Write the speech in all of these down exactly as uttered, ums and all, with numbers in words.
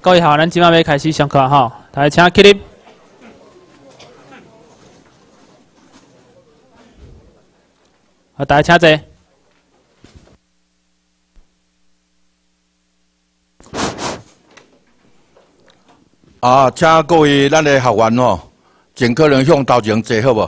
各位好，咱今晚要开始上课哈，大家请起立。好，大家请坐。 啊，请各位咱的学员吼，尽可能向头前坐好无？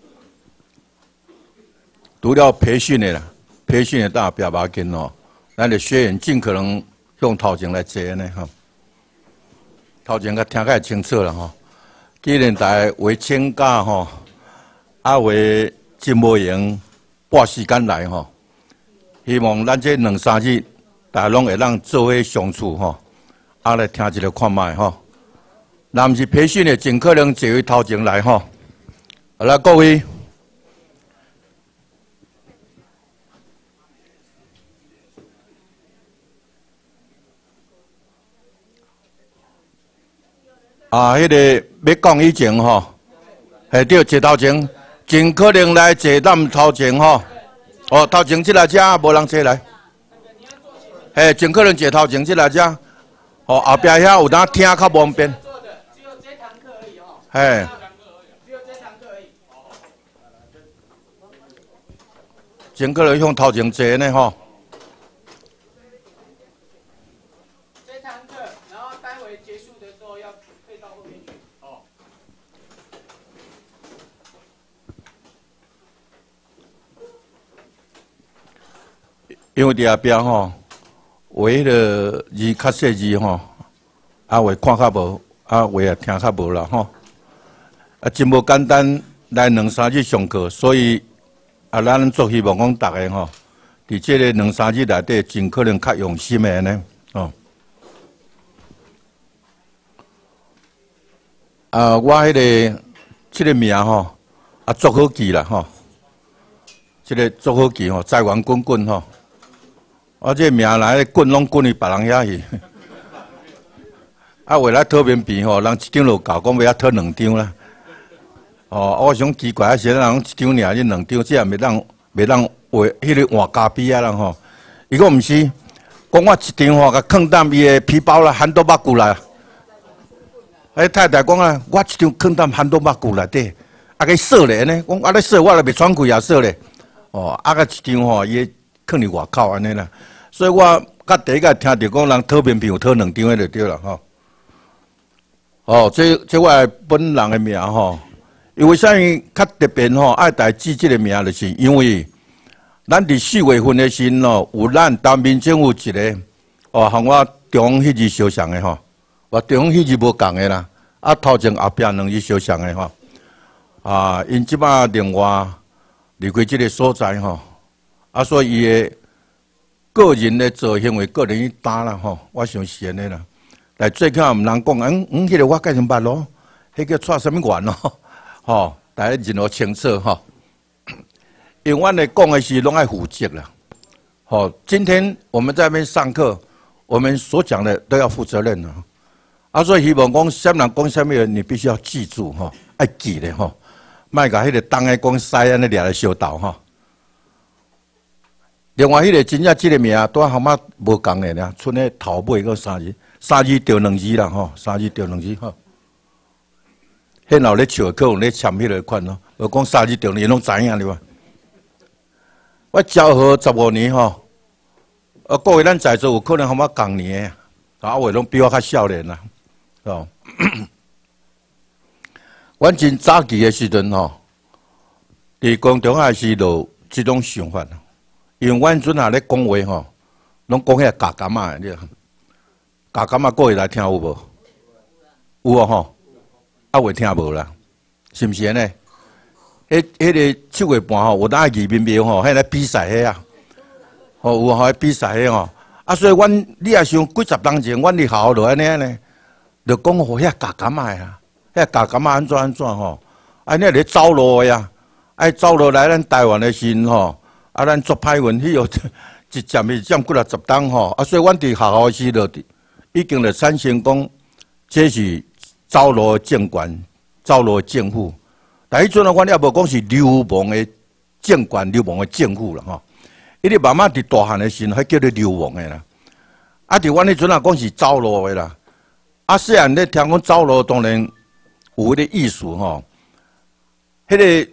除了培训的啦，培训的大表把紧哦，咱的学员尽可能向头前来坐呢吼。头前较听较清楚啦吼。既然台为请假吼，啊为真无闲，拨时间来吼，希望咱这两三日，大家拢会当做伙相处吼，啊来听一个看卖吼。若毋是培训的，尽可能坐位头前来吼。好啦，各位。啊，迄、那个要讲以前吼，系对坐头前，尽可能来坐咱头前吼。哦，头前即来遮，无人坐来。嘿，尽可能坐头前即来遮。哦，后壁遐有当听较方便。只有这堂课而已哦。嘿。只有这堂课而已。尽可能向头前坐呢吼。这堂课，然后待会结束的时候要退到后面去。哦。因为伫后壁吼。画迄个字较细字吼，啊画看较无，啊画也听较无啦吼。啊真无简单，来两三日上课，所以啊咱做希望讲大家吼，伫即个两三日内底，尽可能较用心的呢，哦。啊，我迄、那个即、这个名吼，啊足好记啦吼，即、这个足好记吼，财源滚滚吼。我这名来滚拢滚去别人遐去，啊，为了讨面皮吼，人一张就够，讲要讨两张啦。哦，我想奇怪，啊，是人一张尔，你两张，这也袂当袂当画迄个换咖啡啊人吼。伊讲毋是，讲我一张吼，甲放踮伊的皮包啦，含到目骨啦。迄太太讲啊，我一张放踮含到目骨内底，啊个锁咧呢，讲啊咧锁，我来袂喘气也锁咧。哦，啊个一张吼，伊放伫外口安尼啦。所以我较第一个听着讲人讨面皮有讨两张，迄就对了吼。哦，这这我本人的名吼，因为啥物较特别吼，爱来记这个名，就是因为咱伫四月份的时吼，有咱当面政府一个哦，和我中迄日相像的吼，我中迄日无共的啦，啊头前后壁两日相像的吼，啊因即摆另外离开这个所在吼，啊所以伊的。个人的做行为，个人去担啦吼，我想是安尼啦。但最起码毋通讲，嗯嗯，迄、那个我介绍捌咯，迄个带什么缘咯，吼，大家认好清楚吼。因为阮咧讲的是拢爱负责啦，吼。今天我们在那边上课，我们所讲的都要负责任啊。啊，所以希望讲什么人讲什么，你必须要记住吼，爱记咧吼，莫甲迄个当个讲西安尼掠来相斗吼。另外，迄个真正即个名，拄啊号码无共的啦，剩咧头尾个三字，三字调两字啦吼，三字调两字吼。迄后咧笑可能咧签迄个款咯，无讲三字调两字拢知影哩哇。我教学十五年吼，啊各位咱在座有可能号码共年的，啊位拢比我较少年啦，哦。阮真早期的时阵吼，伫高中还是落即种想法。因为阮阵下咧讲话吼，拢讲遐假感啊，你假感啊，各位来听有无？有哦吼，啊会听无啦，是毋是安尼？迄迄个七月半吼，有当移民庙吼，迄个比赛迄啊，吼有吼比赛迄吼，啊所以阮你也想几十年前，阮伫学校就安尼呢，就讲吼遐假感啊呀，遐假感啊安怎安怎吼，安尼咧走路呀，爱走路来咱台湾的时吼。啊，咱做歹运，迄个一占一占几啊十档吼，啊，所以阮伫学校时就已经咧产生讲，这是走路政权、走路政府。但迄阵啊，阮也无讲是流氓的政权、流氓的政府啦吼。伊咧慢慢伫大汉的时候，还叫做流氓的啦。啊，伫阮迄阵啊，讲是走路的啦。 啊，虽然咧听讲走路当然有迄个意思吼，迄、那个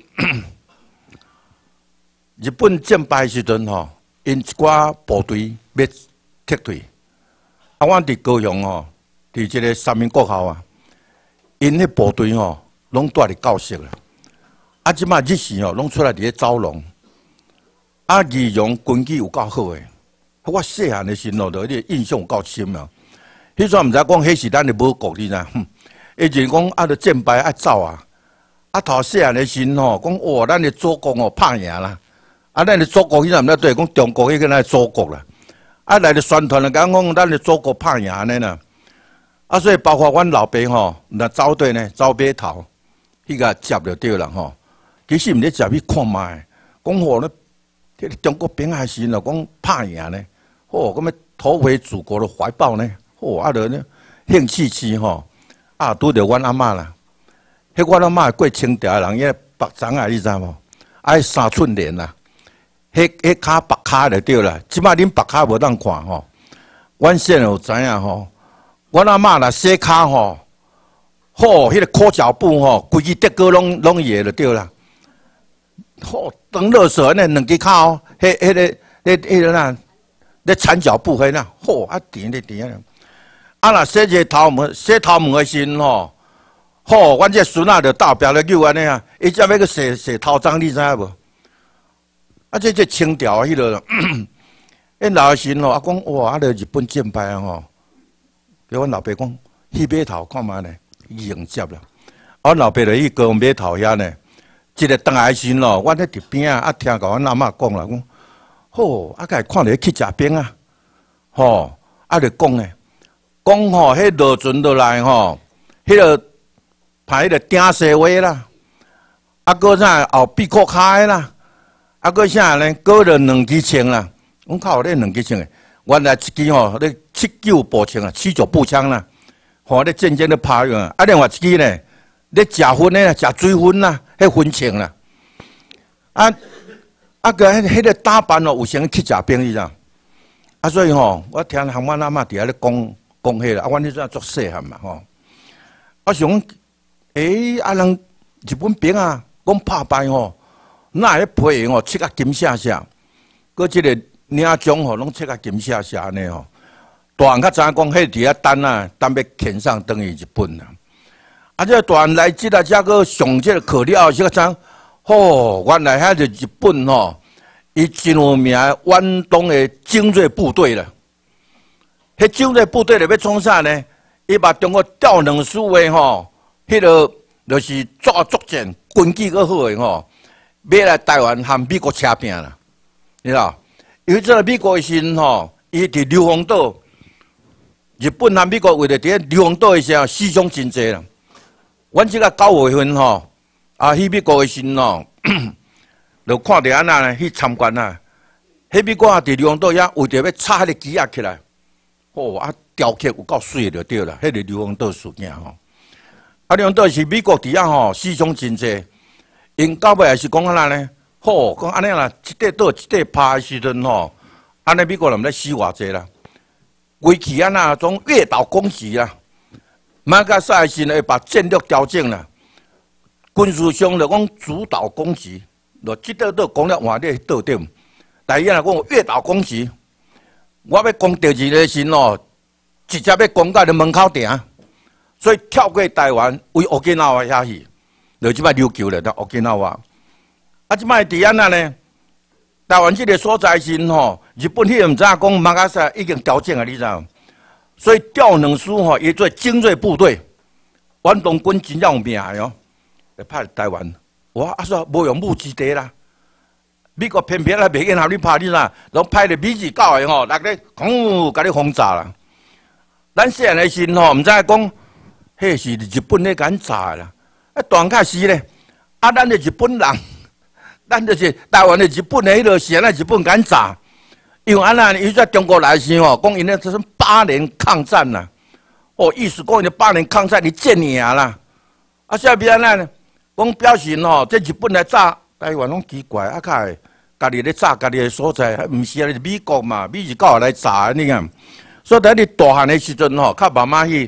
日本战败时阵吼，因一寡部队要撤退，啊，我伫高雄吼，伫即个三民国校啊，因迄部队吼，拢住伫教室啦。啊，即马日时吼，拢出来伫咧走廊。啊，义勇军纪有够好诶！我细汉诶时阵，就迄个印象有够深啊。迄阵毋知讲，迄是咱诶母国，你知？哼，伊就是讲啊，着战败爱走啊。啊，头细汉诶时阵吼，讲哇，咱诶祖国哦拍赢啦。啊，咱诶祖国迄阵毋知对，讲中国迄个咱祖国啦。啊，来着宣传来讲讲，咱诶祖国拍赢安尼啦。啊，所以包括阮老爸吼，若走对呢，走码头，迄个接着对啦吼。其实毋咧接去看卖，讲吼咧。这个中国兵还是咯，讲拍赢呢，哦，咁么夺回祖国的怀抱呢，哦，啊，着呢兴气气吼，啊，拄着阮阿嬷啦，迄阮阿嬷过清朝人，伊白长啊，你知无？爱三寸脸啦，迄迄骹白骹就对啦，即摆恁白骹无当看吼，阮现有知影吼，阮阿嬷啦洗骹吼，吼，迄个裤脚布吼，规支德哥拢拢伊个就对啦。吼，当热水呢，两支骹哦，迄、迄个、迄、迄个呐，咧缠脚布迄呐，吼啊甜咧甜啊！啊若洗个头毛，洗头毛的时阵吼，吼，阮这孙仔着倒壁咧扭安尼啊，伊才要去洗洗头鬃，你知影无？啊，这这清朝迄落，因老时阵吼，啊讲哇，啊，着日本战败啊吼，叫阮老爸讲去码头看觅呢，迎接啦。阮老爸着去高雄码头遐呢。一个当来时咯，阮咧伫边啊，啊听到阮阿嬷讲啦，讲吼，啊，甲伊看着去食冰啊，吼，啊，着讲诶，讲吼，迄落船落来吼，迄个排迄个顶西话啦，啊，搁啥后壁裤骹啦，啊，搁啥呢？搁着两支枪啦，阮靠咧两支枪诶，原来一支吼咧七九步枪啊，七九步枪啦，吼咧渐渐咧拍用啊，啊，另外一支呢，咧食薰诶，食水薰啦。迄分清啦，啊啊个迄迄个打扮哦，有先去食冰你知？啊，所以吼，我听巷阮阿嬷伫遐咧讲讲迄个，啊，阮迄阵做细汉嘛吼，我想，诶、欸，啊人日本兵啊，讲拍败吼，那迄皮型吼切甲金闪闪，搁即个领章吼拢切甲金闪闪安尼吼，大人较知影讲，迄伫遐等啊，等要遣送转去日本啦。啊！这大人来即个遮个上这个课了，这个怎？吼，原来遐是日本吼，伊真有名远东的精锐部队啦。迄精锐部队咧要创啥呢？伊把中国调两师的吼，迄个就是作作战军纪阁好的吼，要来台湾和美国扯拼啦，你知道？因为这个美国的时阵吼，伊伫硫磺岛，日本和美国为了伫硫磺岛的时候死伤真济啦。阮即个九月份吼，啊去美国的时吼，就看着安那呢去参观啊。迄美国啊伫硫磺岛遐为着要插迄个旗仔起来，吼啊雕刻有够水就对啦。迄个硫磺岛事件吼，啊硫磺岛是美国伫遐吼死伤真济，因到尾也是讲安那呢，吼讲安尼啦，一块岛一块拍的时阵吼，安尼美国人毋知死偌济啦，规气安那种越岛攻击啦。马甲赛时呢，会把战略调整啦，军事上就讲主导攻击，就即块岛攻了换咧岛点。但伊若讲越岛攻击，我要攻第二个时哦，直接要攻到你门口顶，所以跳过台湾，为奥基纳瓦遐去，就即摆琉球咧，到奥基纳瓦。啊，即摆伫安那呢？台湾即个所在时吼，日本迄个毋知影讲马甲赛已经调整啊，你知影？所以调两师吼，也做精锐部队，远东军真有名的哦，来派台湾。哇，啊说无用武之地啦，美国偏偏来袂愿合你拍你啦，拢派咧美字教的吼，来咧讲甲你轰炸啦。咱细汉的时吼，毋知讲，迄是日本咧敢炸啦。啊，当开始咧，啊，咱的日本人，咱就是台湾的日本的迄落是安尼日本敢炸。因为安那，伊在中国来时吼，讲因咧这是八年抗战啦，哦，意思讲因八年抗战你建赢啦，啊，现在变安那呢？讲表示吼，这日本来炸台湾拢奇怪，啊，较会家己咧炸家己的所在，毋是啊，美国嘛，美日搞来炸你看，所以在你大汉的时阵吼，较慢慢去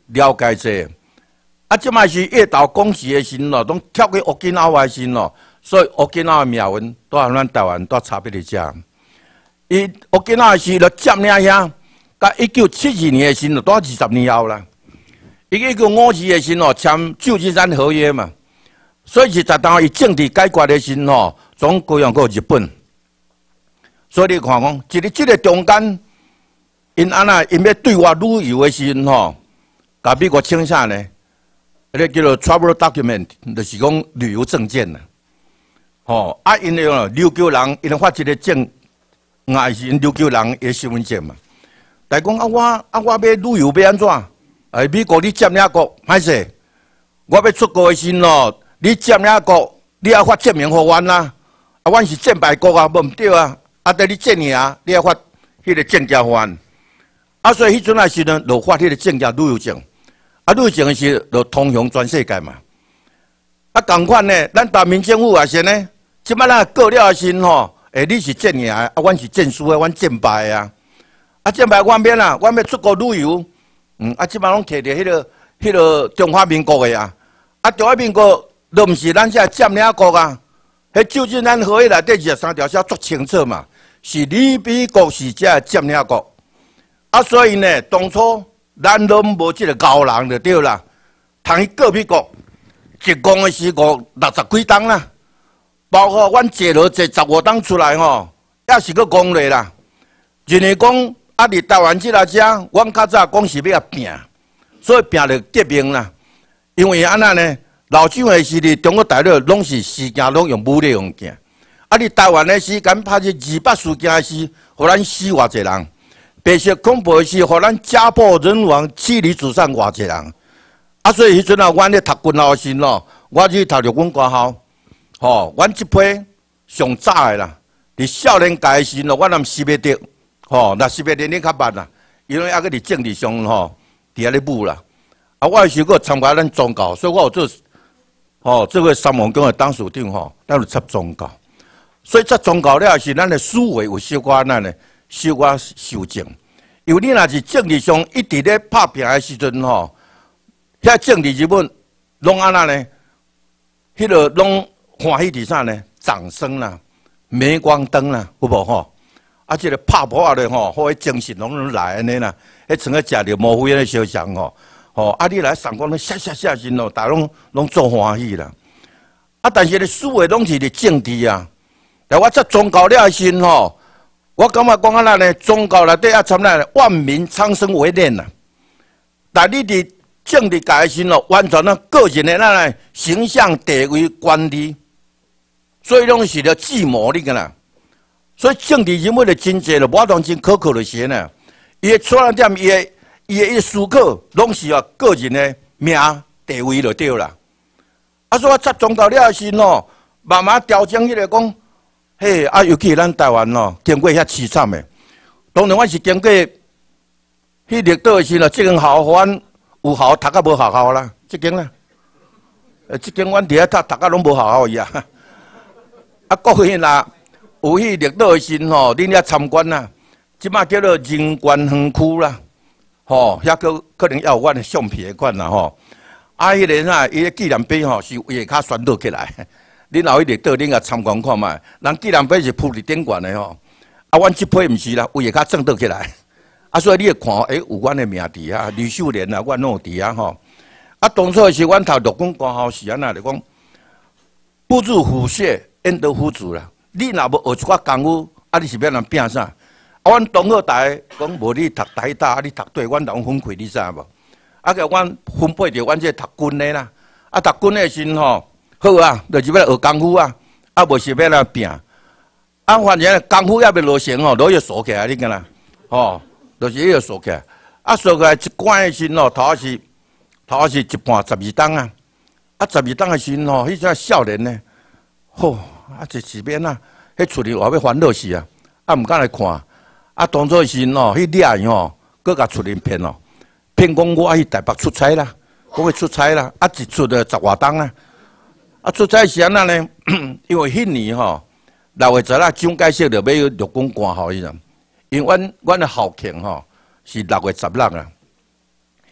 了解者。啊，即卖是夜岛公司的时咯，拢跳去乌吉那的时咯，所以乌吉那的命运都和咱台湾都差别伫遮。伊乌吉那是了占领遐，甲一九七二年的时咯，都二十年后啦。伊一九五二的时咯，签旧金山合约嘛，所以是十当伊政治解决的时咯，总归用过日本。所以你看讲，一日即个中间，因安那因要对外旅游的时吼，甲美国请啥呢？迄个叫做 travel document， 就是讲旅游证件啦。吼，啊，因为哦，琉球人因发一个证，也是因琉球人的身份证嘛。但讲啊，我啊，我要旅游要安怎？哎，美国你占领国，歹势，我要出国的时咯，你占领国，你要发证明互阮啦。啊，阮是战败国啊，无毋对啊。啊，得你证明啊，你要发迄个证件互阮。啊，所以迄阵啊时呢，就发迄个证件旅游证。啊，旅游证是就通行全世界嘛。啊，同款呢，咱大民政府也是呢。即摆咱过了时吼，诶，你是正赢的，啊，阮是正输的，阮战败啊。啊，战败阮免啦，阮要出国旅游，嗯，啊，即摆拢摕着迄个、迄个中华民国的啊。啊，中华民国都毋是咱遮占领国啊。迄旧金山合约内底二十三条写足清楚嘛，是你美国是遮占领国。啊，所以呢，当初。咱都无即个高人就对啦，通去过美国，一共的是五六十几档啦，包括阮坐落坐十五档出来吼，也是个讲咧啦。认为讲啊，伫台湾即个遮，阮较早讲是要拼，所以拼着革命啦。因为安那呢，老蒋的时哩，中国大陆拢是事件拢用武力用行，啊，伫台湾的时间拍这二八事件的时，互咱死偌济人。白色恐怖的是，互咱家破人亡、妻离子散偌济人。啊，所以迄阵啊，阮咧读军校时咯，我去读着阮官校，吼，阮即批上早的啦。伫少年界时咯，我南识别得，吼，那识别得你较慢啦，因为抑个伫政治上吼，伫遐咧舞啦。啊，我是个参加咱宗教，所以我有做，吼，这个三王宫的董事长吼，咱有插宗教。所以插宗教了是咱的思维有小可咱的。小可修正，因为你若是政治上一直咧拍拼的时阵吼，遐政治人物拢安那呢？迄个拢欢喜伫啥呢？掌声啦、镁光灯啦，有无吼？啊，即个拍破咧吼，好，迄精神拢拢来安尼啦。迄像个食着模糊的烧香吼，吼啊！你来上光咧，写写写时咯，大拢拢做欢喜啦。啊，但是咧思维拢是咧政治啊。但我这宗教了时吼。我感觉讲啊，咱呢宗教内底啊，参咱万民苍生为念呐。但你伫政治界时咯，完全呢个人的咱的形象、地位、权利，所以拢是了计谋你个啦。所以政治人物的真济咯，无当真可靠的些呢。伊的出发点，伊的伊的伊思考，拢是啊个人的名地位就对啦。啊，所以我插宗教了时咯，慢慢调整起来讲。嘿，啊，尤其咱台湾咯，经过遐凄惨的，当然我是经过迄历岛的时咯，即间校阮有效读啊无效效啦，即间啦，呃，即间阮伫遐读读啊拢无效效伊啊。啊，国迄啦，有迄历岛的时吼，恁遐参观啦，即马叫做人权园区啦，吼，遐可可能要有阮的相片的款啦吼。啊，迄个啥，伊个纪念碑吼是为较宣导起来。恁老迄历岛，恁甲参观看卖，人纪念碑是铺伫顶悬的吼，啊，阮即批毋是啦，为较正倒起来，啊，所以你会看，诶、欸，有阮的名伫啊，吕秀莲啊，阮拢有伫啊吼，啊，当初是阮读陆军官校时啊，那就讲，不入虎穴，焉得虎子啦。你若无学一寡功夫，啊，你是要人拼啥？啊，阮同学台讲无你读台大，啊，你读对，阮人分开，你知无？啊，个阮分配着阮这读军的啦，啊，读军的时吼。好啊，就是要学功夫啊，啊，无是要来拼。啊，反正功夫也未落成吼，都要锁起来，你看啦，吼，就是要锁起来。啊，锁起来一关的时吼，头是头是一半十二档啊，啊，十二档的时吼，迄阵少年呢，吼，啊，一时边啊，迄厝里话要烦恼死啊，啊，毋敢来看。啊，当初时吼，迄掠伊吼，搁甲厝里骗哦，骗讲我去台北出差啦，我去出差啦，啊，一出就十外档啊。啊，出差时安那呢？因为迄年吼，六月十啦，蒋介石就要去陆军官校迄阵，因为阮阮的校庆吼是六月十六啊。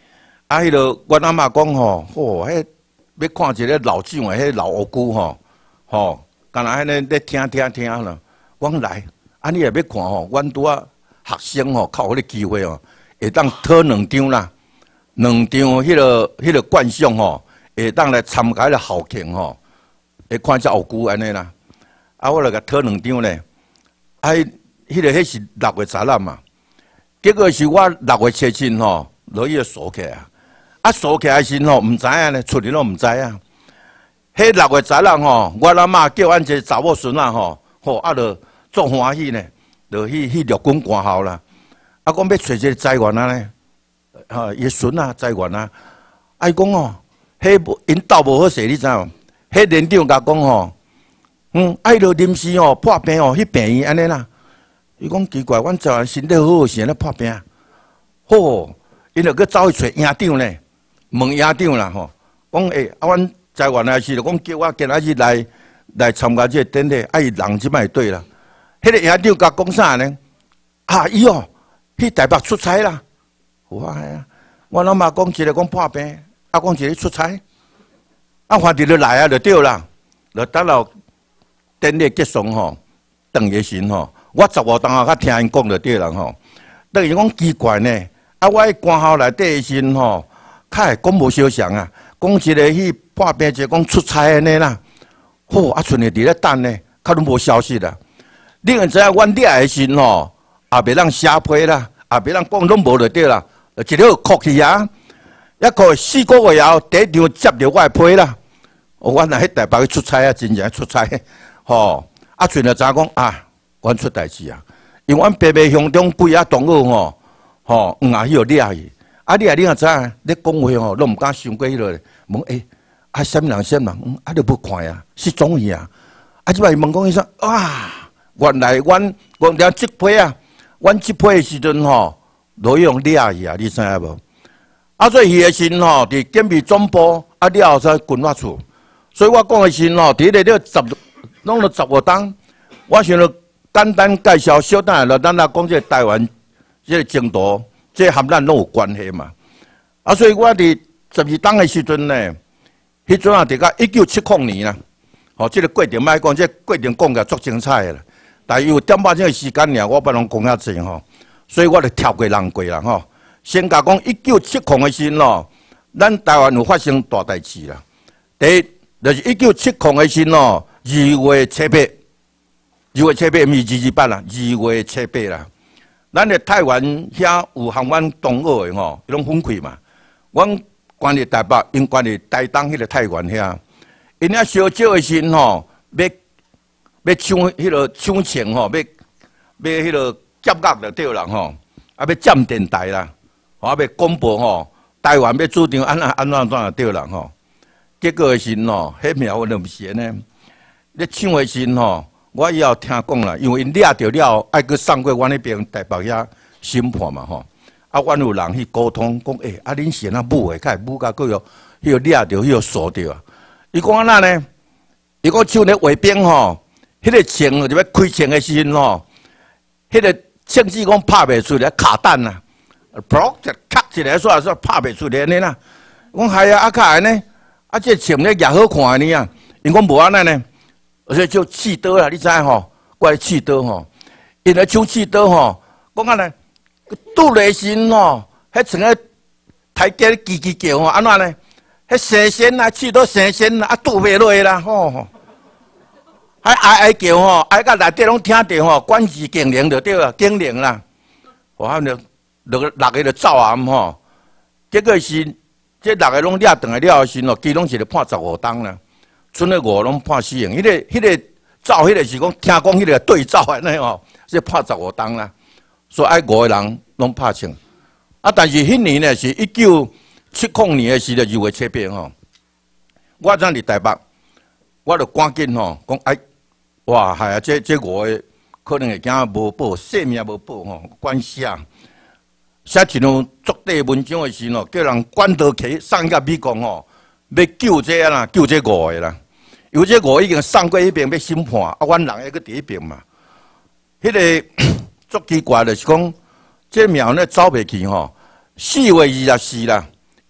啊，迄个阮阿嬷讲吼，吼，迄要看一个老长诶，迄老乌龟吼，吼，干那迄个咧听听听啦。我讲来，啊，你也要看吼，阮拄啊学生吼，靠迄个机会哦，会当讨两张啦，两张迄个迄个冠项吼，会当来参加迄个校庆吼，会看只乌龟安尼啦。啊，我来甲讨两张咧，啊，迄个迄是六月十六嘛，结果是我六月七七吼，落去锁起啊，啊锁起来时吼，毋知影咧，厝里拢毋知影。迄六月十六吼，我阿嬷叫阮一个查某孙仔吼，吼啊，就足欢喜呢，就去去陆军官校啦。啊，讲要找一个财源啊咧，哈，伊孙啊财源啊，啊伊讲哦，迄因斗无好势，你知无？迄连长甲讲吼。嗯，啊，伊就临时哦破病哦去病院安尼啦。伊讲奇怪，阮查身体好好是安尼破病，吼，因就去走去找营长咧，问营长啦吼，讲诶，啊，阮在原来是就讲叫我今仔日来来参加这个典礼，啊，伊人即摆对啦。迄个营长甲讲啥呢？啊，伊哦去台北出差啦。我啊，我老妈讲一个讲破病，啊，讲一个出差，啊，反正就来啊，就对啦，就等到。典礼结束吼，等个时吼，我十五当下较听因讲着对人吼。等于讲奇怪呢，啊，我喺官校内底时吼，较会讲无相像啊，讲一个去破病，一个讲出差安尼啦。好，啊，剩下伫咧等呢，较拢无消息啦。你若知影阮掠的时吼，也袂当写批啦，也袂当讲拢无就对啦，一条哭去啊，一个四个月后第一场接着我的批啦。我若喺台北去出差啊，真正出差。吼，啊，全了知影讲啊，阮出代志啊，因为阮白白乡中几啊同学吼，吼，黄啊迄个掠去，啊，你啊，你若知影，咧讲话吼，拢毋敢想过迄个，问诶，啊，啥物人啥物人，嗯，啊，你要看啊，失踪去啊，啊，即摆问讲伊说，啊，原来阮阮了即批啊，阮即批的时阵吼，都用掠去啊，你知影无？啊，所以伊的时吼，伫建备总部啊了后才滚我厝，所以我讲的时吼，伫咧了十。弄了十五档，我想着简单介绍，小等下咱来讲这个台湾这个争夺，这和咱拢有关系嘛。啊，所以我伫十二档的时阵呢，迄阵啊，伫个一九七零年啦，吼、哦，这个过程莫讲，这个过程讲个足精彩的啦。但有点半钟的时间尔，我不能讲遐济吼，所以我就跳过人过啦吼。先甲讲一九七零的时咯，咱台湾有发生大代志啦。第一，就是一九七零的时咯。二月七八，二月七八毋是二二八啦，二月七八啦。咱的台湾遐有含阮同学的吼，伊拢分开嘛。阮关伫台北，因关伫台东迄个太原遐。因遐烧酒的时吼，要要抢迄个抢钱吼，要要迄个夹角就对啦吼，啊要占电台啦，啊要广播吼，台湾要主张安怎安怎安怎就对啦吼。结果的时吼，迄苗我都毋是安尼。咧抢的时吼，我以后听讲啦，因为因掠着了，爱去送过阮那边台北遐审判嘛吼。啊，阮有人去沟通，讲诶、欸，啊恁是安怎舞的，较会舞甲佫有迄个掠着，迄个锁着啊。伊讲安怎呢？伊讲唱咧画边吼，迄、那个枪就要开枪的时阵吼，迄、那个枪子讲拍袂出来，卡弹啊，噗一咔一下煞煞拍袂出来安尼啦。讲系啊，啊卡安尼，啊这枪咧也好看呢啊。因讲无安尼呢。而且就刺刀啦，你知影吼？怪刺刀吼，因来抢刺刀吼，讲安尼，拄雷神吼，迄像个台阶叽叽叫吼，安怎呢？迄生仙啊，刺刀生仙啊，拄袂落啦吼，还哀哀叫吼，哀到内底拢听着吼，管事警铃就对啦，警铃啦，我就六个六个就走暗吼，结果是这六个拢掠转来了时吼，其中一个判十五档啦。剩个五拢判死刑，迄、那个、迄、那个走，迄个是讲听讲，迄个对走安尼吼，是判十五档啦。所以爱五个人拢拍枪。啊，但是迄年呢是一九七零年的时的二月七八吼，我在伫台北，我就赶紧吼讲哎，哇，系啊，这这五个可能会惊无保，性命无保吼，关写写一张作对文章的时吼，叫人关刀起送到美国吼，要救这啦，救这五个啦。有这五已经送过迄边要审判，啊，阮人还搁伫迄边嘛。迄、那个足奇怪的是讲，这庙呢走袂去吼。四月二十四啦，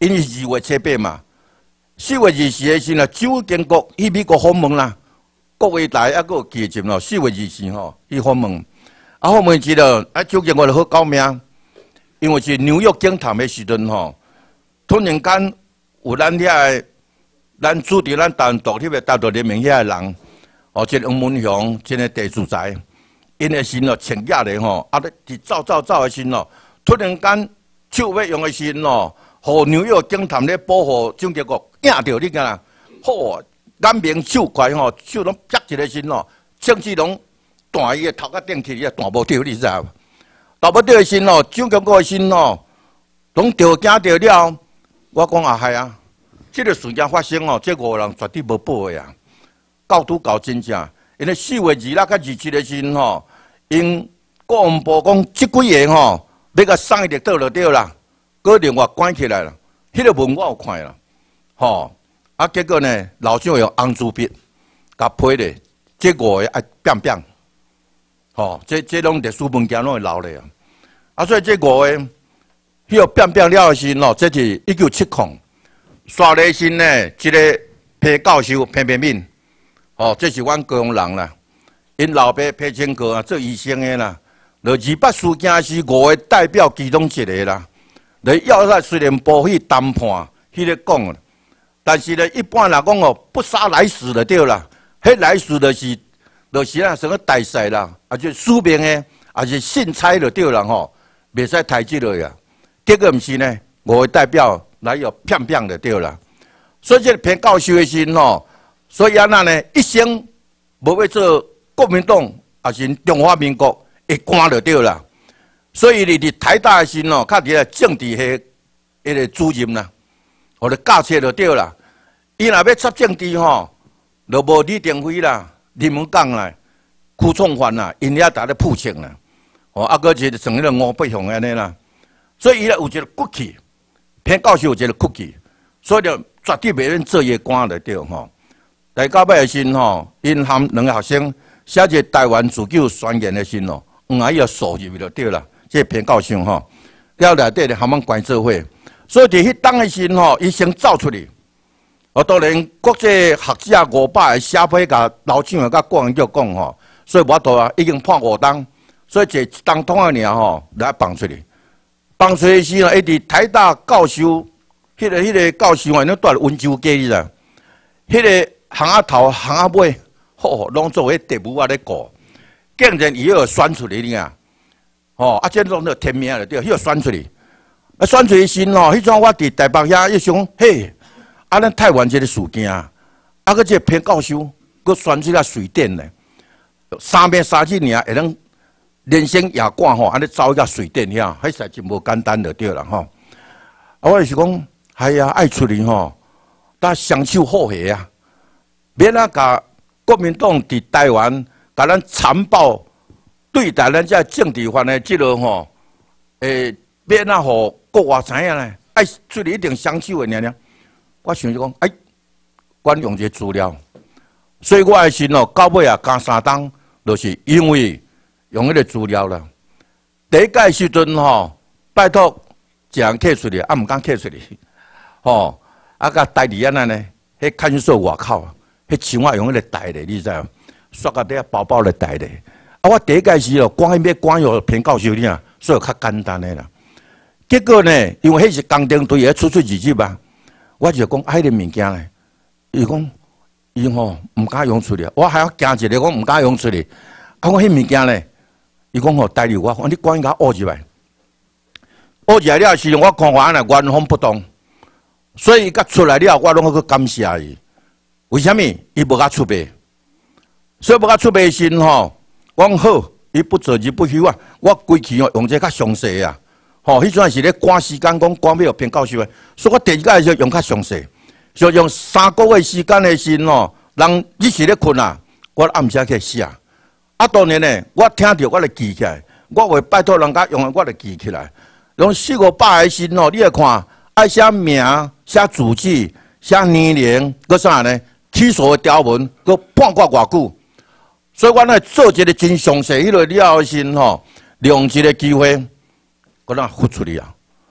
因为二月初八嘛，四月二四的时呢，蒋经国去美国访问啦，国卫台还佫有记者咯，四月二四吼去访问，啊访问之后，啊蒋经国就好高命，因为是纽约警探的时阵吼，突然间有咱遐个，咱驻伫咱单独迄个大陆人民遐个人，哦，即个黄文雄，即个地主宅。因的心咯，请假咧吼，啊，伫走走走的心咯，突然间手要用的心咯，互纽约警探咧保护蒋经国赢着你干啦，好眼明手快吼，手拢啪一个心咯，甚至拢弹伊个头壳顶去，伊也弹无着，你知无？弹无着的心咯，蒋经国的心咯，拢着惊着了。我讲啊，系啊，即个事件发生哦，这五个人绝对无报的啊，到拄到真正，因为四月二六甲二七的时吼。因国防部讲，即几个吼，要甲送伊入岛就对啦，搁另外关起来啦。迄个文我有看啦，吼啊，结果呢，老蒋用红朱笔甲批咧，即五个爱变变，吼，这这拢历史文件拢会留咧啊。啊，所以这五个，迄个变变了的时吼，这是一九七零，刷咧时呢，即个裴教授裴明敏，吼，这是阮高雄人啦。因老爸裴清国啊，做医生的啦，就二八事件是五个代表其中一个啦。来要他虽然部去谈判，迄个讲，但是呢，一般来讲哦，不杀来使就对啦。迄来使就是，就是啊，什么大赛啦，啊就书面的，啊是信差就对啦吼，袂使抬这落呀。结果毋是呢，五个代表来要骗骗就对啦。所以这个偏教授的时吼，所以安那呢，一生无要做。国民党也是中华民国的官就对啦，所以你伫台大的时哦，较伫咧政治系迄个主任啦，或者教册就对啦。伊若要插政治吼，就无李登辉啦、林文港啦、邱创焕啦，因遐逐咧铺清啦。哦，啊，搁就是像迄个吴伯雄安尼啦。所以伊咧有一个骨气，偏教授有一个骨气，所以就绝对袂用做伊官就对吼。来到尾的时吼，因含两个学生。写一个台湾自救宣言的时咯，黄阿姨要数入去就对啦，这个偏教授吼，了内底咧含阮关做伙，所以伫迄当的时吼，伊先走出去。哦，当然国际学者五百个写批甲老蒋甲国民党讲吼，所以无多啊，已经判五档，所以一当通啊尔吼来放出去，放出去时吼，一直台大教授，迄、那个迄、那个教授啊，那住温州街哩啦，迄、那个巷仔头巷仔尾。吼，拢作为地武啊咧顾，竟然伊要选出嚟呢？吼，啊，这拢是天命了对，伊要选出嚟，啊，选出嚟时吼，迄阵我伫台北遐一想，嘿，啊，咱台湾这个事件，啊，个这偏教授，佮选出来水电咧，三面三七年会能连升亚冠吼，安尼走个水电遐，迄实在真无简单就对啦吼。啊，我是讲，哎呀，爱出嚟吼，但双手好下啊，免啊甲。国民党伫台湾，甲咱残暴对待咱这政治犯的即落吼，诶，要哪互国外知影呢？爱出嚟一定双手的尔尔。我想就讲，哎，我用这资料，所以我的心哦，到尾啊加三档，就是因为用迄个资料啦。第一届时阵吼，拜托一人摕出嚟，啊毋敢摕出嚟，吼，啊甲代理安尼呢，迄看守外口。迄像我用迄个带咧，你知影？刷个底包包咧带咧。啊，我第一届时哦，关迄要关有偏教授呢，所以较简单诶啦。结果呢，因为迄是工程队咧出出入入嘛，我就讲啊，迄个物件咧，伊讲伊吼毋敢用出嚟，我还要惊一个，我毋敢用出嚟。啊，我迄物件咧，伊讲吼代理我，我你赶紧甲我学入来，学入来了时，我看我安尼原封不动，所以甲出来了，我拢去感谢伊。为虾米？伊无甲出卖，所以无甲出卖时吼，我讲好，伊不做就不休啊！我规期哦用这较详细啊，吼，迄阵是咧赶时间，讲赶要偏教授的，所以我第二届时用较详细，就用三个月时间的时吼，人一时咧困啊，我暗时去写。啊，当然呢，我听着我就记起来，我会拜托人家用的，我就记起来。用四五百个时吼，你来看，爱写名、写字迹、写年龄，搁啥呢？起诉的条文，佮判决偌久，所以我呢做一个真详细，迄个了后时吼，利用一个机会，佮咱豁出去啊！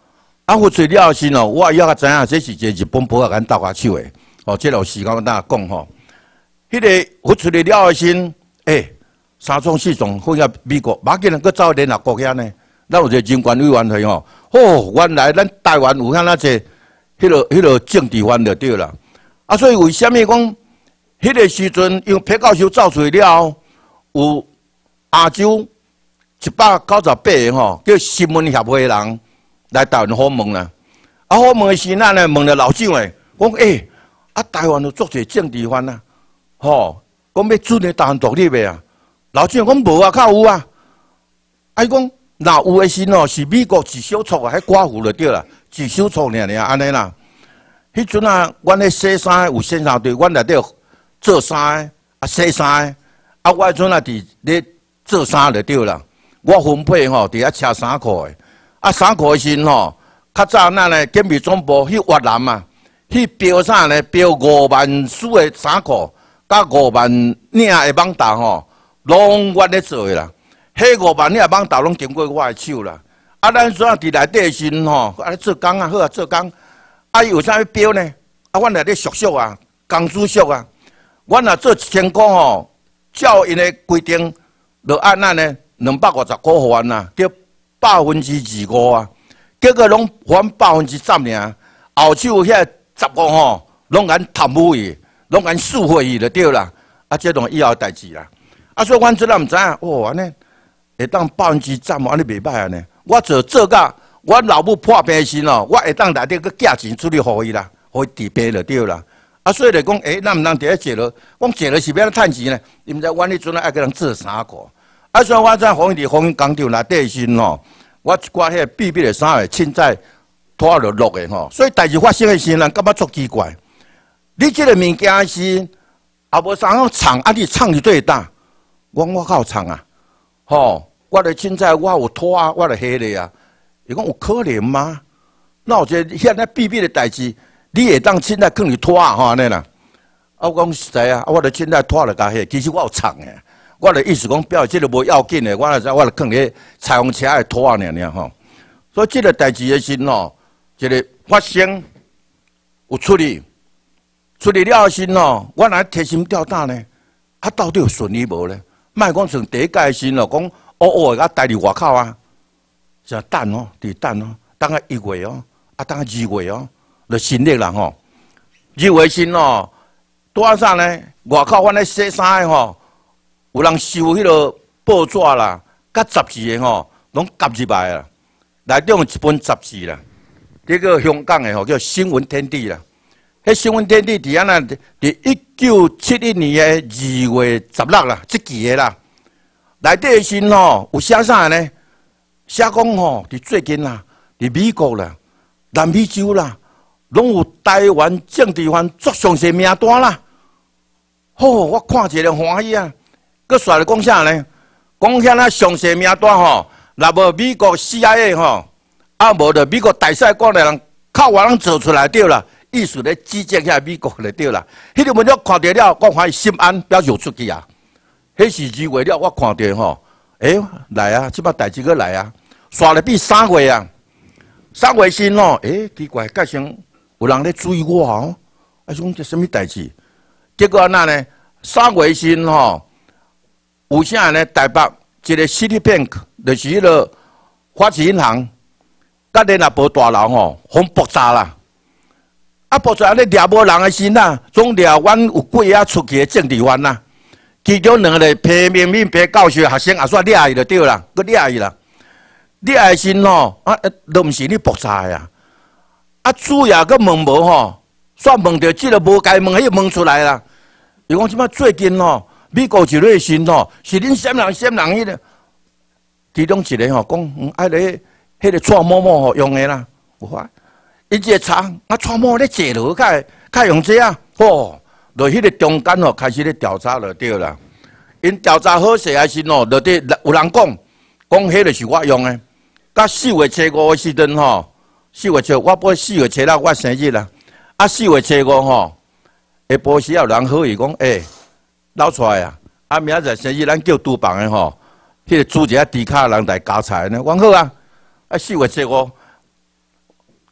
啊，付出了后时哦，我以后才知影这是一个日本保安斗下手的。哦，这有时间我等讲吼。迄、那个付出了后时，诶、欸，三种四种回到美国，马紧人佫走联合国遐呢。咱有一个人权委员会吼，哦，原来咱台湾有遐那济，迄个迄个政治犯就对啦。啊，所以为虾米讲？迄个时阵，因为皮教授走出去了后，有亚洲一百九十八个吼，叫新闻协会的人来台湾访问啦。啊，访问的时咱呢问了老蒋诶，讲诶、欸，啊台湾有足侪政治犯啊，吼，讲要准诶台湾独立诶啊。老蒋讲无啊，较有啊。啊，伊讲若有诶时吼，是美国自小撮啊，迄寡妇就对啦，自小撮尔尔安尼啦。迄阵啊，阮咧洗衫有洗衫队，阮内底。做衫个，啊洗衫个，啊我迄阵啊伫咧做衫就对啦。我分配吼伫遐车衫裤个，啊衫裤时吼，较早咱咧警备总部去越南啊，去标啥咧？标五万束个衫裤，甲五万领个网达吼，拢我咧做个啦。迄五万领个网达拢经过我个手啦。啊，咱阵啊伫内底时吼，啊咧做工啊，好啊做工，啊伊有啥物标呢？啊，阮内底熟熟啊，工资俗啊。阮若做一千箍吼，照因的规定，就按咱呢两百五十箍互阮呐，叫百分之二五啊。结果拢还百分之十尔，后手遐十五吼，拢按贪污伊，拢按受贿伊就对啦。啊，这种以后代志啦。啊，所以阮阵啊毋知影，哦，安尼会当百分之十，安尼袂歹安尼。我做做甲阮老母破病时哦，我会当内底去寄钱出去互伊啦，互伊治病就对啦。啊，所以来讲，诶、欸，咱毋通伫遐坐落，讲坐落是要趁钱呢？你毋知阮迄阵啊爱个人做衫裤，啊，所以我在防疫防疫工厂内底时吼，我一寡迄秘密的衫会凊彩拖落落的吼，所以代志发生的时，人感觉足奇怪。你即个物件是也无啥好藏，啊，你藏伫对当，我我较有藏啊，吼，我咧凊彩我有拖啊，我咧下咧啊，伊讲有可能吗？那有一个遐那秘密的代志。你会当凊彩放伫拖啊吼安尼啦，啊我讲实在啊，我著凊彩拖落甲迄，其实我有藏诶，我的意思讲表示即个无要紧诶，我来我来放伫彩虹车诶拖啊尔尔吼。所以即个代志诶时吼，一个发生有处理，处理了后时吼，我若提心吊胆呢，啊到底有顺利无咧？莫讲像第一届时吼，讲乌乌诶，甲待伫外口啊，是等哦，伫等哦，等啊一月哦，啊等啊二月哦。就新历啦吼，二月时吼，拄啊啥呢？外口阮咧洗衫的吼，有人收迄个报纸啦，甲杂志的吼，拢夹入来啦。内底有一本杂志啦，这个香港的吼叫《新闻天地》啦。迄《新闻天地》伫安那？伫一九七一年的二月十六啦，即期的啦。内底的时吼有写啥呢？写讲吼，伫最近啦，伫美国啦、南美洲啦。拢有台湾政治犯作详细名单啦，吼、哦！我看一个欢喜啊，佮煞来讲啥呢？讲遐那详细名单吼，若无美国 C I A 吼，啊无着美国大使馆的人靠我人做出来对啦，意思咧指责遐美国就对啦。迄个文章看着了，我欢喜心安，表示有出去啊。迄是二月了，我看着吼，诶、欸、来啊，即摆代志佮来啊，煞来比三月啊，三月时吼，诶、欸、奇怪，改成。有人咧注意我哦，啊，讲这什么代志？结果安那呢？三月时吼，有啥呢？台北一个 Citibank， 就是迄个花旗银行，甲联合报大楼吼，互爆炸啦！啊，爆炸咧掠无人诶时呐，总掠阮有几啊出去诶政治犯呐，其中两个批明明批教授学生也煞掠伊就对啦，佮掠伊啦，掠诶时吼，啊，都毋是你爆炸诶啊！啊，主要佮问无吼，煞问着即个无该问，迄问出来啦。伊讲即摆最近吼，美国一类新吼，是恁什人什人迄个，其中一个吼讲，嗯，爱咧迄个蔡某某吼用的啦，有法。伊一个查，啊，蔡某咧坐落，较较用这啊，吼，就迄个中间吼开始咧调查就对啦。因调查好势还是吼，就伫有人讲，讲迄个是我用的。甲四月初五的时阵吼。四月初，我本四月初六我生日啦，啊四月初五吼，下晡时有人好伊讲，诶，捞出来啊，啊明仔载生日，咱叫厨房的吼，迄个煮一下猪骹人来加菜呢，我好啊，啊四月初五，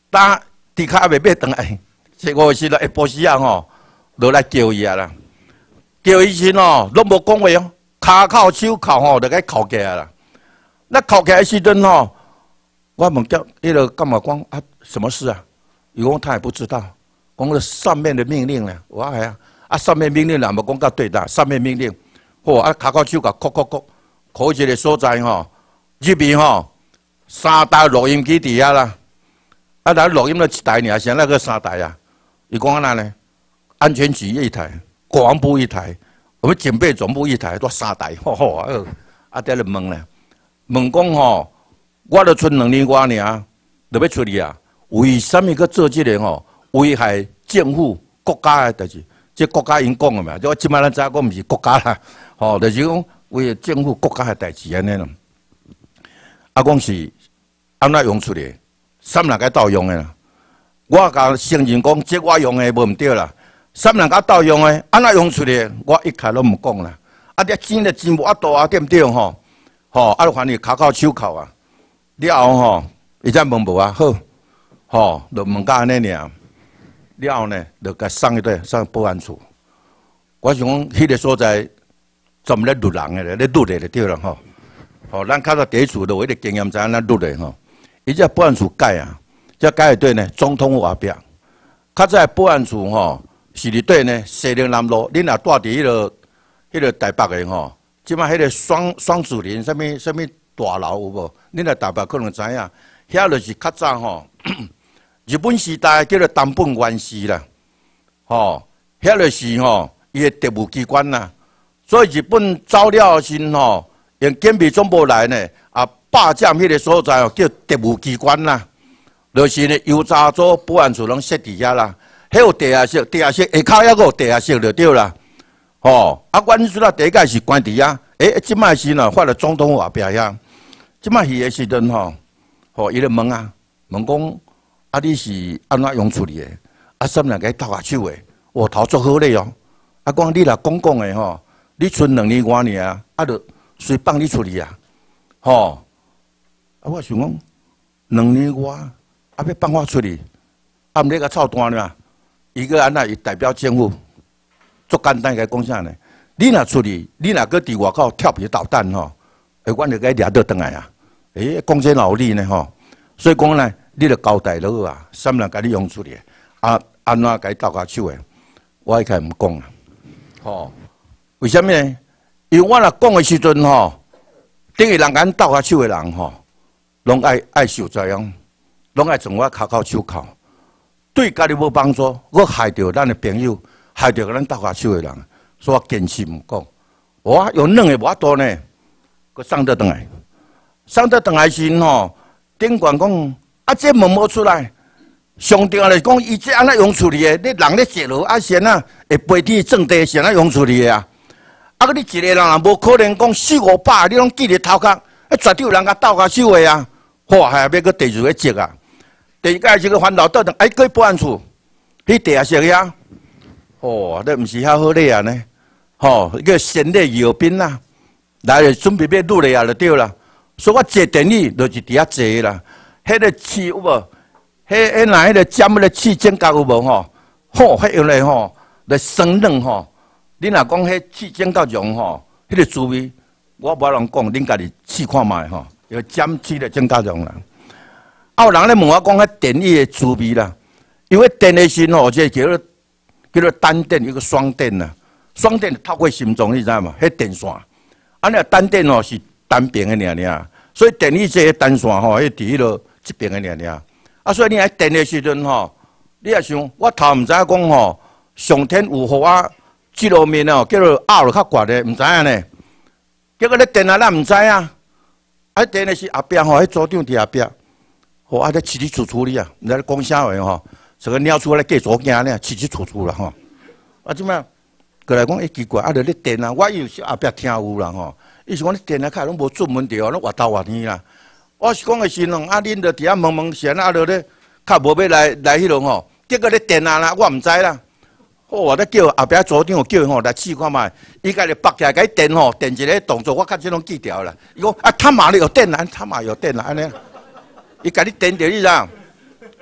打底卡未买回来，这五时啦，下晡时啊吼，落来叫伊啊啦，叫伊时吼，拢无讲话哦，骹靠手靠吼，就该靠起来啦。那靠起来时阵吼，我问叫迄个干嘛讲啊？什么事啊？伊讲他也不知道，讲了上面的命令呢。我哎呀，啊上面命令啦，无讲到对的，上面命令，嚯啊骹靠手甲扣扣扣，扣一个所在吼，入面吼三台录音机伫遐啦。啊，咱录音了一台尔，现在个三台啊？伊讲安那呢？安全局一台，国防部一台，我们警备总部一台，都三台，吼吼啊！啊，在咧问咧，问讲吼，我都剩两年多尔，就要出去啊？为什么去做这个吼？危害政府国家的代志？这国家因讲的嘛，就我即摆咱知影讲毋是国家啦，吼，就是讲为政府国家的代志安尼咯。啊，讲是安怎用出来？三人该盗用的啦，我甲承认讲，这我用的无毋对啦。三人甲盗用的，安怎用出来？我一概拢毋讲啦。啊，这钱咧钱无啊多啊，对毋对吼？吼，啊，反正骹靠手靠啊。了后吼，伊再问无啊？好，吼，就问甲安尼尔。了后呢，就甲送一对送保安处。我想讲，迄个所在专门咧录人的咧，咧录的就对啦吼。吼，咱较早第一厝就有迄个经验知影咱录的吼。伊这保安处改啊，这改对呢，总统府后壁。较早保安处吼，是伫对呢，西宁南路。恁若住伫迄个、迄个台北的吼，即摆迄个双双子林，什物什物大楼有无？恁若台北可能知影，遐就是较早吼，日本时代叫做东本原氏啦，吼，遐就是吼伊的特务机关啦。所以日本走了时吼，用警备总部来呢，啊。霸占迄个所在哦，叫特务机关啦，就是呢，油炸组保安处拢设伫遐啦。迄有地下室，地下室下骹还有地下室就对啦。吼，啊，阮厝啦第一届是关伫遐，诶，即摆是呢，发了总统府后壁遐。即摆去的时阵吼，吼，伊咧问啊，问讲啊，你是安怎用处理的？啊，什么人甲伊斗下手的？我头做好咧哦。啊，讲你若讲讲的吼，你剩两年外尔啊，啊，就随帮你处理啊，吼。啊，我想讲，两年外啊，要放我出去，啊，毋咧甲操蛋呢？伊个安那伊代表政府，足简单甲讲啥呢？你若出去，你若搁伫外口跳皮捣蛋吼，诶，阮就该掠倒转来啊！诶，讲这老理呢吼，所以讲呢，你著交代落啊，啥物人甲你用出去，啊，安怎甲伊斗下手诶？我一开毋讲啊，吼，为什么呢？因为我若讲诶时阵吼，等于人甲斗下手诶人吼。拢爱爱受这样，拢爱从我骹靠手靠，对家己无帮助，我害着咱的朋友，害着咱斗下手的人，所以我坚持毋讲。我有两个无多呢，佮送得转来，送得转来时吼，顶管讲啊，这问无出来，上重要来讲，伊这安怎用处理的？你人咧坐落啊，先啊，会飞天正地是安怎用处理的啊？啊，佮你一个人也无可能讲四五百，你拢记伫头壳。啊，绝对有人甲斗下手的啊！嚯，还要搁第二个接啊！第二个是个烦恼倒腾，哎，去保安处，去地下室遐，哦，那毋是遐好咧啊呢？吼，迄个先烈姚兵啦，来了准备要入来啊，就对啦。所以我坐电椅就是伫遐坐啦。迄个气有无？迄迄那迄个尖迄个气尖角有无吼？吼，迄用来吼来生冷吼。你若讲迄气尖角用吼，迄个滋味。我无人讲，恁家己试看卖吼，要尖刺的增加用啦。啊，有人咧问我讲，迄电力的滋味啦，因为电的时吼，这叫做叫做单电一个双电啦，双电透过心脏，你知影嘛？迄电线，啊，那单电吼是单边的尔尔，所以电力这个单线吼，迄伫迄落这边的尔尔。啊，所以你喺电的时阵吼，你也想，我头毋知影讲吼，上天有互我这路面哦，叫做压落较悬的，毋知影呢。结果咧电啊，咱毋知啊，啊电的是后壁吼，迄组长伫后壁，吼啊咧起起楚楚哩啊，毋知咧讲啥话吼，这个鸟出来嫁左囝咧，起起楚楚啦吼。啊，即摆过来讲，诶奇怪，啊着咧电啊，我以为是后壁听有啦吼，伊是讲咧电啊，开拢无准问题哦，拢活头活天啦。我是讲的是喏，啊恁着伫遐问问是安啊着咧，较无要来来迄落吼，结果咧电啊啦，我毋知啦。哦，我咧叫后壁组长叫伊吼来试看卖，伊家己拔起来甲伊电吼，电一个动作，我较即拢记条啦。伊讲啊，他妈的有电啦，他妈有电啦，安尼，伊甲你电着你知影？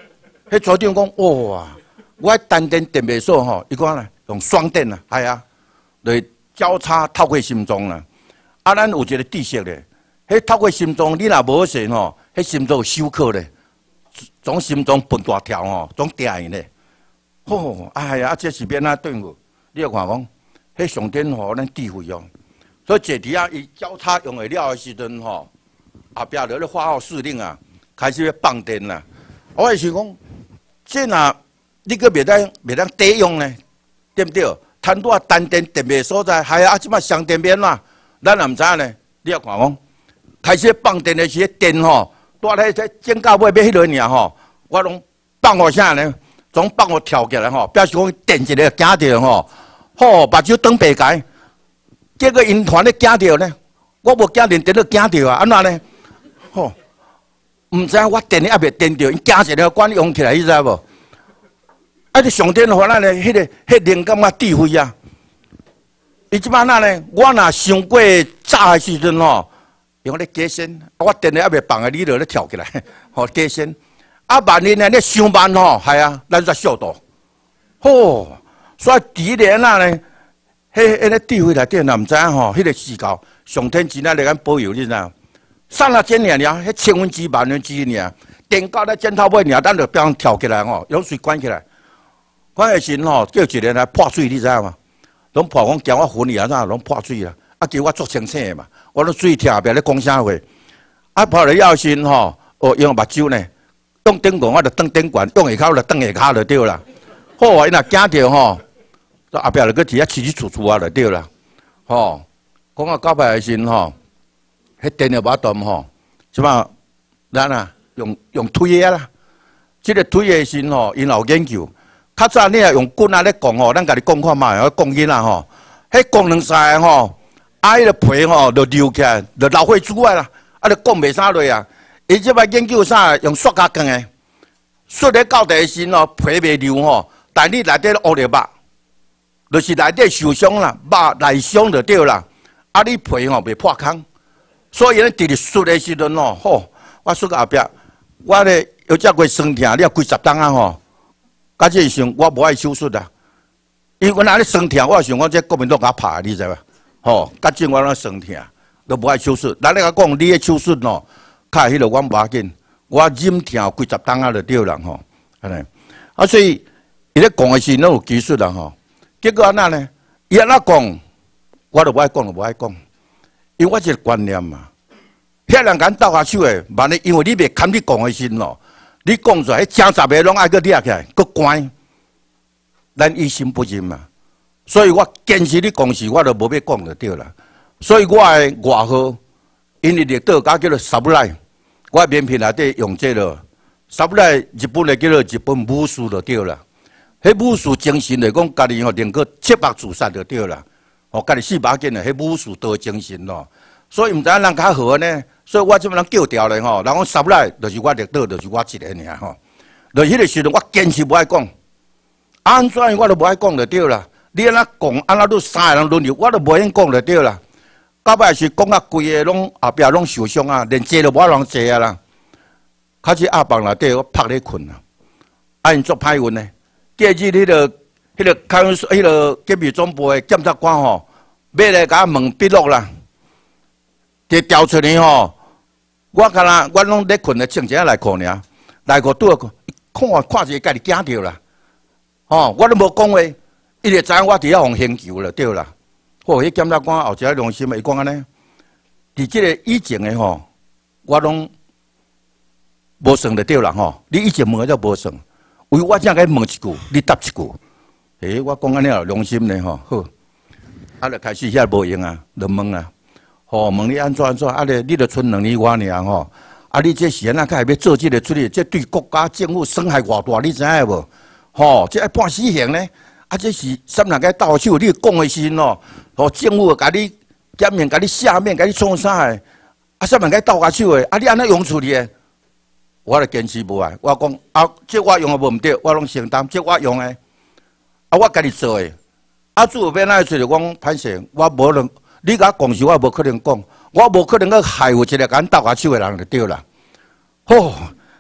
迄组长讲，哇，我单电电袂所吼，伊讲啦，用双电啦，系啊，来交叉透过心脏啦。啊，咱有一个知识咧，迄透过心脏，你若无神吼，迄心脏有休克咧，总心脏蹦大跳吼，总定去咧。吼，哎呀，啊，这是变哪对付？你要看讲，迄上天吼咱智慧哦。所以坐伫啊，伊交叉用会了的时阵吼，后壁就咧发号施令啊，开始要放电啦。我是讲，这若你个袂当袂当抵用呢，对不对？摊多单电电袂所在，系啊，即摆上电面啦，咱也毋知影呢。你要看讲，开始放电的时候，电吼，带咧在剪到尾要迄落尔吼，我拢放互啥呢？总放互跳起来吼，表示讲电一个惊着吼，吼目睭瞪白解，结果因团咧惊着呢，我无惊电电都惊着啊，安怎呢？吼，毋知影我电咧还袂电着，因惊一个管用起来，你知无？啊！你上天互咱咧，迄个、迄灵感啊、智慧啊，伊即摆哪呢？我若想过早的时阵吼，用咧加线，我电咧还袂放啊，你就咧跳起来，吼加线。啊，万一呢？你上班吼，系啊，咱才速度，吼，所以伫咧那呢，迄、迄个智慧内底，若毋知影吼，迄个时候上天真正来咱保佑，你知影？刹那间尔尔，迄千分之万分之一尔，电到咧剪头尾尔，咱就变跳起来吼，用水关起来。关个时吼，叫一个来破水，你知影嘛？拢破讲惊我昏去啊，啥拢破水啦。啊，叫我做清醒嘛，我拢水听别咧讲啥话。啊，破了要先吼，哦，用目睭呢，用顶管我就蹬顶管，用下骹就蹬下骹就对啦。好啊，伊若惊着吼，后壁就搁伫遐起起楚楚啊就对啦。吼，讲啊到尾个时吼，迄电了无动吼，即嘛咱啊用用推个啦，即个推个时吼，因有研究。较早你若用棍啊咧讲吼，咱家己讲看卖，我讲囡仔吼，迄讲两三个吼，啊迄个皮吼就流起来，就流血珠啊啦，啊就讲袂啥落啊。伊即摆研究啥？用塑胶羹诶，塑咧到底时吼皮袂流吼，但你内底乌着肉，就是内底受伤啦，肉内伤就对啦。啊你皮吼袂破空，所以咧伫咧塑诶时阵吼，吼我塑后壁，我咧有只过酸痛，你啊几十档啊吼。到这时我无爱手术啦，因为我若咧酸痛，我想讲这国民党甲拍，你知无？吼，到这我咧酸痛，都无爱手术。咱咧甲讲，你诶手术吼，较迄个我无要紧，我忍痛几十档啊就对啦吼，安尼。啊，所以伊咧讲诶是拢有技术啦吼。结果安那呢？伊安那讲，我都无爱讲，就无爱讲，因为我一个观念嘛。遐人敢斗下手诶，万一因为你袂堪你讲诶时咯。你讲出来，迄正十个拢爱搁掠起来，搁关，咱于心不忍嘛。所以我坚持你讲时，我就无要讲就对啦。所以我的外号，因为历岛甲叫做萨布莱，我名片内底用这个萨布莱，日本的叫做日本武士就对啦。迄武士精神来讲，家己吼宁可切腹自杀就对啦。哦，家己死把紧的，迄武士道精神咯。所以毋知影人较好呢。所以我即摆人叫调咧吼，人讲杀来，就是我绿岛，就是我一个尔吼。就迄个时阵，我坚持无爱讲，安怎我都无爱讲就对啦。你安怎讲，安怎都三个人轮流，我都无愿讲就对啦。到尾是讲啊，规个拢后壁拢受伤啊，连坐都无人坐啊啦。开始阿房内底我拍咧困啊，啊因做歹运呢。第二日迄个、迄个开运、迄个警备总部的检察官吼，要来甲我问笔录啦，就调出来吼。我敢若我拢咧困咧，穿一下内裤尔，内裤拄啊，看看一下，家己惊着啦。吼，我都无讲话，伊就知影我伫遐互刑求了，对啦。吼，迄检察官后一个良心，伊讲安尼，伫即个以前的吼，我拢无算就对啦吼。你以前问个才无算，为我正该问一句，你答一句。诶，我讲安尼有良心咧吼，好，啊，就开始遐无用啊，就问啊。吼，问你安怎安怎？啊咧，你著剩两年外尔吼。啊，你这时阵啊，要做这个出去，这对国家政府伤害偌大，你知影无？吼，这爱判死刑呢？啊，这是什人该到手？你讲的时咯，吼，政府甲你检面，甲你下面，甲你创啥的？啊，什人该到下手的？啊，你安尼用处理的？我著坚持无爱。我讲啊，这我用的无毋对，我拢承担。这我用的，啊，我家己做的。啊，主要变哪做就讲歹势，我无能。你甲我讲时，我无可能讲，我无可能去害有一个敢斗下手的人就对啦。吼，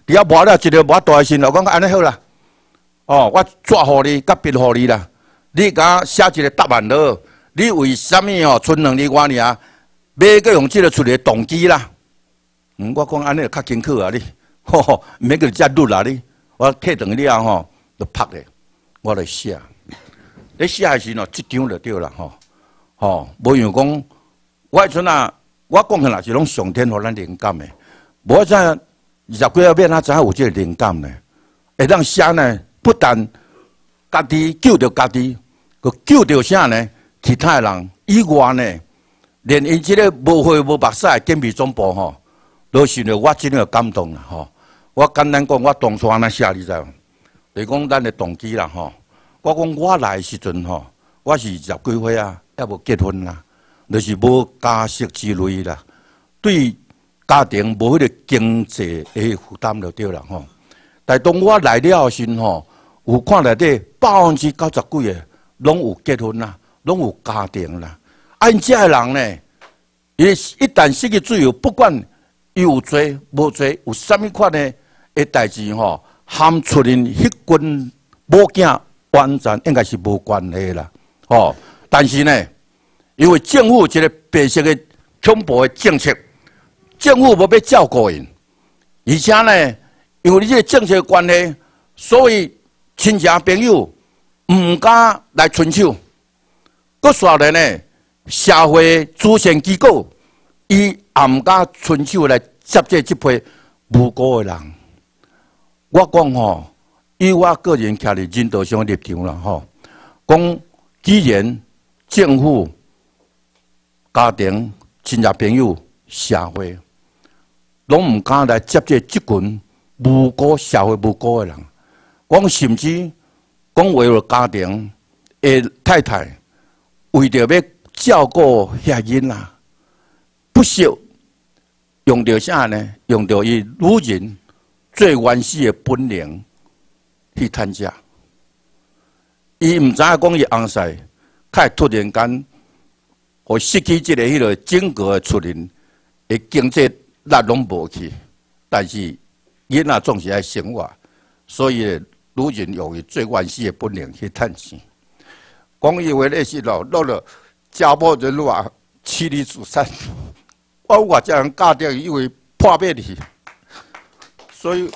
伫遐磨了一个磨大心，我讲安尼好啦。哦，我抓互你，甲笔互你啦。你甲写一个答案落，你为什么哦？剩两年外尔，买个用这个出来动机啦？嗯，我讲安尼较辛苦啊你，吼吼，免个遮录啦你。我退堂了吼，就拍咧，我来写。你写的时喏，即张就对啦吼。吼，无像讲，我迄阵啊，我讲起来是拢上天互咱灵感的。无怎二十几岁变，哪知影有这个灵感呢？会当写呢，不但家己救着家己，佮救着啥呢？其他人以外呢，连因即个无血无目屎的警备总部吼，都想着我真个感动啦吼。我简单讲，我当初安怎写，你知无？就是讲咱的动机啦吼。我讲我来的时阵吼，我是二十几岁啊，还无结婚啦，就是无家室之类啦，对家庭无迄个经济的负担就对啦吼。但当我来了时吼，有看内底百分之九十几个拢有结婚啦，拢有家庭啦。啊，因遮个人呢，伊一旦失去自由，不管伊有做无做，有啥物款呢的代志吼，含出因迄群某囝完全应该是无关系啦。吼，但是呢，因为政府一个白色的恐怖的政策，政府无要照顾因，而且呢。因为你这个政策的关系，所以亲戚朋友唔敢来伸手。搁说咧呢，社会主权机构伊也唔敢伸手来接济这批无辜的人。我讲吼，以我个人徛伫人道上的立场啦吼，讲既然政府、家庭、亲戚朋友、社会拢唔敢来接济这群。无辜社会无辜的人，讲甚至讲为了家庭的太太，为着要照顾遐囡仔，不惜用着啥呢？用着伊女人最原始的本能去趁食。伊唔知影讲伊翁婿，开突然间，互失去即个迄个整个的出人的经济力拢无去，但是。囡仔总是爱生活，所以女人用伊最原始的本能去趁钱。讲伊话那时咯，落了家破人亡、妻离子散，我我这人嫁掉，因为破灭去，所以，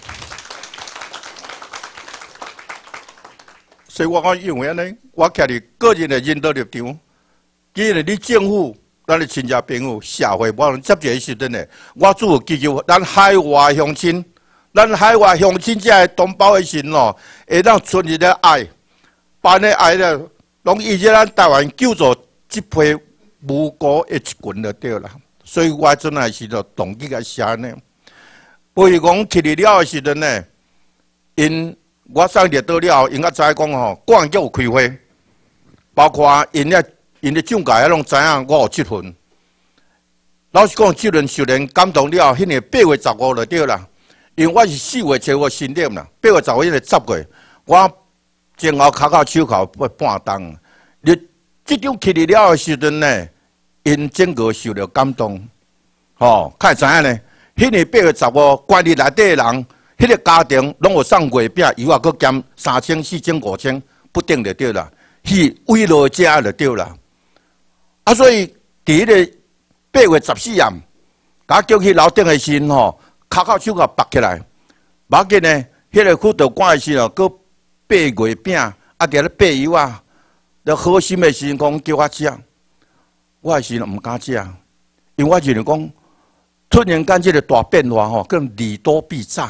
所以我讲因为安尼，我徛伫个人的人道立场，既然你政府。咱的亲戚朋友、社会无人接济时阵呢，我只有祈求咱海外乡亲，咱海外乡亲遮个同胞的心咯，会当存一个爱，把那爱咧，拢以这咱台湾救助这批无辜的一群就对啦。所以我阵也是咯动机个写呢。不是讲摕入了的时阵呢，因我上列到了后，因较知讲吼，国安局有开会，包括因咧。因的蒋介石拢知影我有积分。老实讲，这轮受人感动了，迄年八月十五就对啦。因为我是四月初我新店啦，八月十五迄个十月，我前后脚口手口不半冬。你这种去入了的时阵呢，因整个受了感动，吼，较会知影呢。迄年八月十五，关于内底的人，迄个家庭拢有送月饼，以外佮减三千、四千、五千，不定就对啦。去慰劳者就对啦。啊，所以伫迄个八月十四日，甲叫去楼顶的时吼，脚口手甲拔起来，要紧呢，迄个辅导官的时候，佮掰月饼，啊，伫咧掰油啊，了好心的时讲叫我食，我的时毋敢食，因为我认为讲，突然间即个大变化吼，更利多必诈，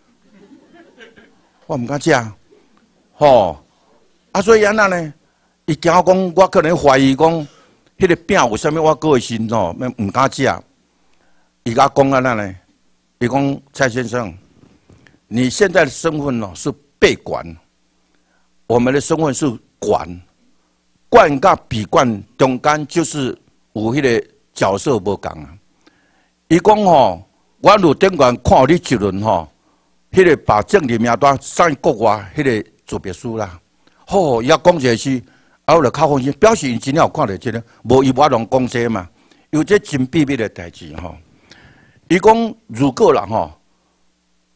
我毋敢食，吼，啊，所以安那呢？伊惊我讲，我可能怀疑讲。迄个饼有啥物？我个心吼，毋敢食。伊甲讲安那呢？伊讲蔡先生，你现在的身份哦是被管，我们的身份是管，管甲比管中间就是有迄个角色无共啊。伊讲吼，我如顶管看你一轮吼，迄个把政治名单送国外迄个做别墅啦。好，伊也讲一个是。啊，我就较放心，表示伊真正有看到这个，无伊无拢讲这嘛，因为这真秘密的代志吼。伊讲如果啦吼，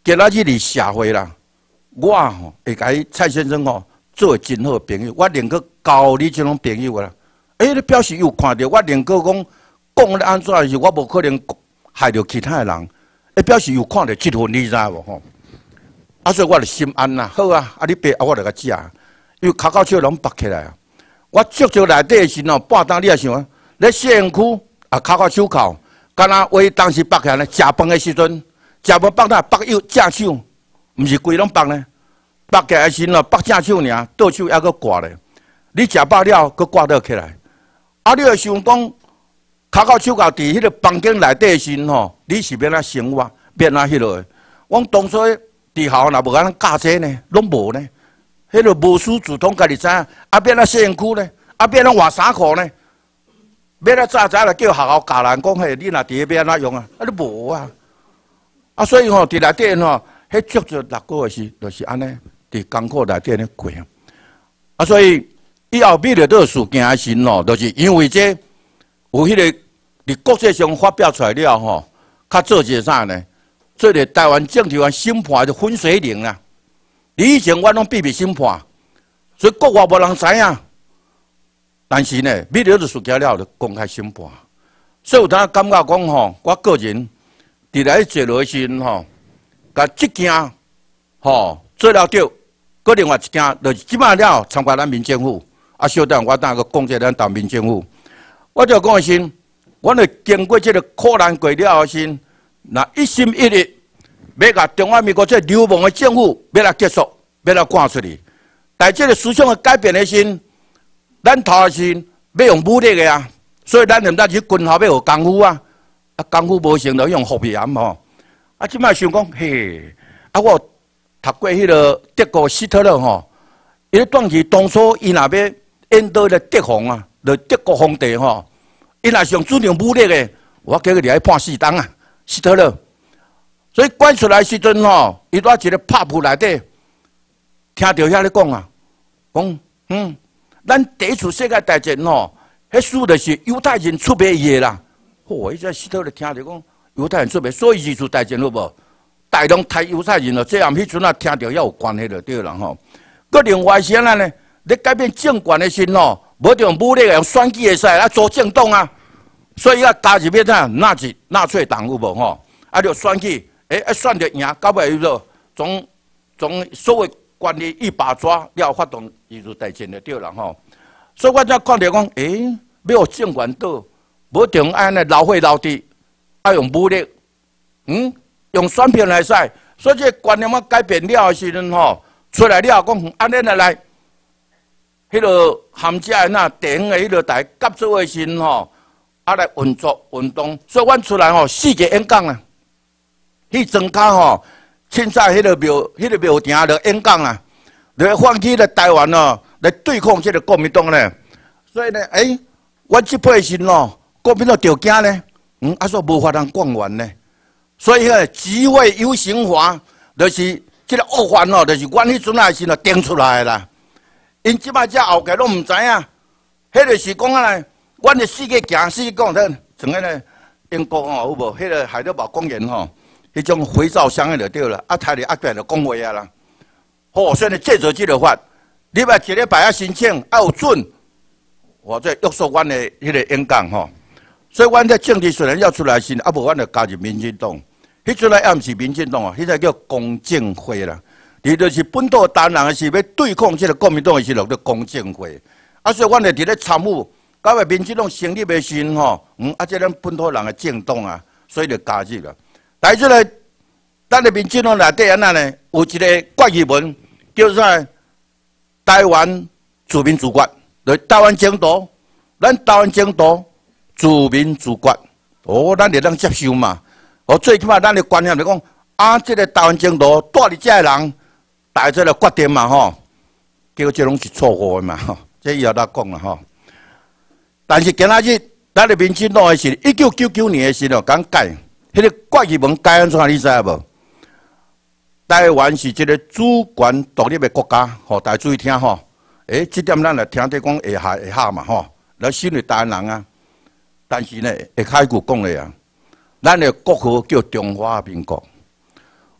今仔日伫社会啦，我吼会甲伊蔡先生吼做真好朋友，我宁可交你这种朋友啦。诶、欸，你表示有看到我宁可讲讲咧安怎是，我无可能害着其他人。诶，表示有看到这份，你知无吼？啊，所以我就心安啦。好啊，啊你爸啊，我就甲食，因为脚口笑拢拔起来啊。我足足内底时吼，半当你也想啊，咧西园区啊，脚口手铐，敢若为当时拔起来咧，食饭的时阵，食饭拔哪拔右正手，毋是规拢拔呢。拔起来时咯，拔正手尔，倒手还阁挂咧。你食饱了，阁挂倒起来。啊，你要想讲，脚口手铐伫迄个房间内底时吼，你是要哪生活，要哪迄落？我当初伫校若无安尼教这呢，拢无呢。迄个无师自通，家己知影，啊，要哪西园区呢？啊，要哪换衫裤呢？要哪早早来叫学校教人讲，嘿，你若伫要安怎用啊？啊，你无啊！啊，所以吼，伫内底吼，迄足足六个月是，就是安尼，伫艰苦内底安尼过啊。啊，所以以后遇到这个事件时吼，就是因为这有迄个伫国际上发表出来了吼，较做些啥呢？做个台湾政治员审判的分水岭啦。以前我拢秘密审判，所以国外无人知影。但是呢，遇到这事件了就公开审判，所以有当感觉讲吼，我个人伫来坐落时吼，甲即件吼做了对，搁另外一件就是即摆了参加咱民政府，啊，小等我等个讲者咱当民政府，我就讲先，我哋经过这个苦难过了后先，那一心一意。要甲中华民国这流氓的政府要来结束，要来赶出去。但这个思想的改变的时，咱头先要用武力的啊，所以咱连咱去军校要学功夫啊，啊功夫无成就用服盐吼。啊，即摆想讲，嘿，啊我读过迄个德国希特勒吼，伊咧当时当初伊若要演到咧德皇啊，就德国皇帝吼，伊若想主张武力的，我叫佢哋来判死当啊，希特勒。所以关出来时阵吼，伊在一个拍铺内底，听到遐咧讲啊，讲嗯，咱第一次世界大战吼，迄输的是犹太人出卖伊啦。嚯、哦，伊只希特勒听着讲犹太人出卖，所以二次大战好无？大量杀犹太人咯，这样迄阵啊听到遐有关系就对啦吼。佮另外是安尼呢，咧改变政权的时吼，无着用武力用选举的使来做政党啊，所以啊加入要怎纳粹纳粹党有无吼？啊着选举。诶，一选着赢，到尾伊就从从所谓权力一把抓，了发动二次大战就对啦吼。所以我才看到讲，诶，要有政权倒，无着安尼老血老地，要用武力，嗯，用选票来使。所以这观念我改变了的时阵吼，出来了讲，安尼来来，迄个含遮的那地方的迄个台合作的时吼，啊来运作运动。所以阮出来吼，四个演讲啊。去庄脚吼，凊彩迄个庙、迄个庙埕就演讲啦，就放弃了台湾哦，来对抗这个国民党咧。所以呢，诶，阮即批时咯，国民党着惊咧，嗯，啊说无法通讲完呢。所以迄集会游行法，就是这个恶法哦，就是阮迄阵啊时咯定出来啦。因即摆只后界拢毋知影，迄个是讲啊咧，阮的四个行四个讲的，像个咧英国吼有无？迄个海德堡公园吼。迄种肥皂箱的就对了，啊，台里压过来就讲话啊啦。好，所以呢，借着这个法，你要一礼拜啊申请，啊有准，或者约束阮的迄个演讲吼。所以阮在政治虽然要出来时，啊无阮就加入民进党。迄阵来也毋是民进党啊，迄个叫公正会啦。伊就是本土担人的是要对抗这个国民党的时候，叫公正会。啊，所以阮就伫咧参与，到尾民进党成立的时吼，嗯，啊，这咱本土人的政党啊，所以就加入了。来出来，咱的民进党内底安那呢？有一个决议文，叫做台湾自民自决，就台湾政党，咱台湾政党自民自决，哦，咱就当接受嘛。哦，最起码咱的观念就讲，啊，这个台湾政党带伫遮的人，大家来决定嘛吼。结果这拢是错误的嘛吼，这以后咱讲啦吼。但是今仔日，咱的民进党的是一九九九年的时候刚改。迄个决议文改安怎你知影无？台湾是一个主权独立的国家，吼，大家注意听吼。诶，这点咱来听得讲会下会下嘛吼，咱身为台湾人啊。但是呢，会开句讲咧啊，咱的国号叫中华民国。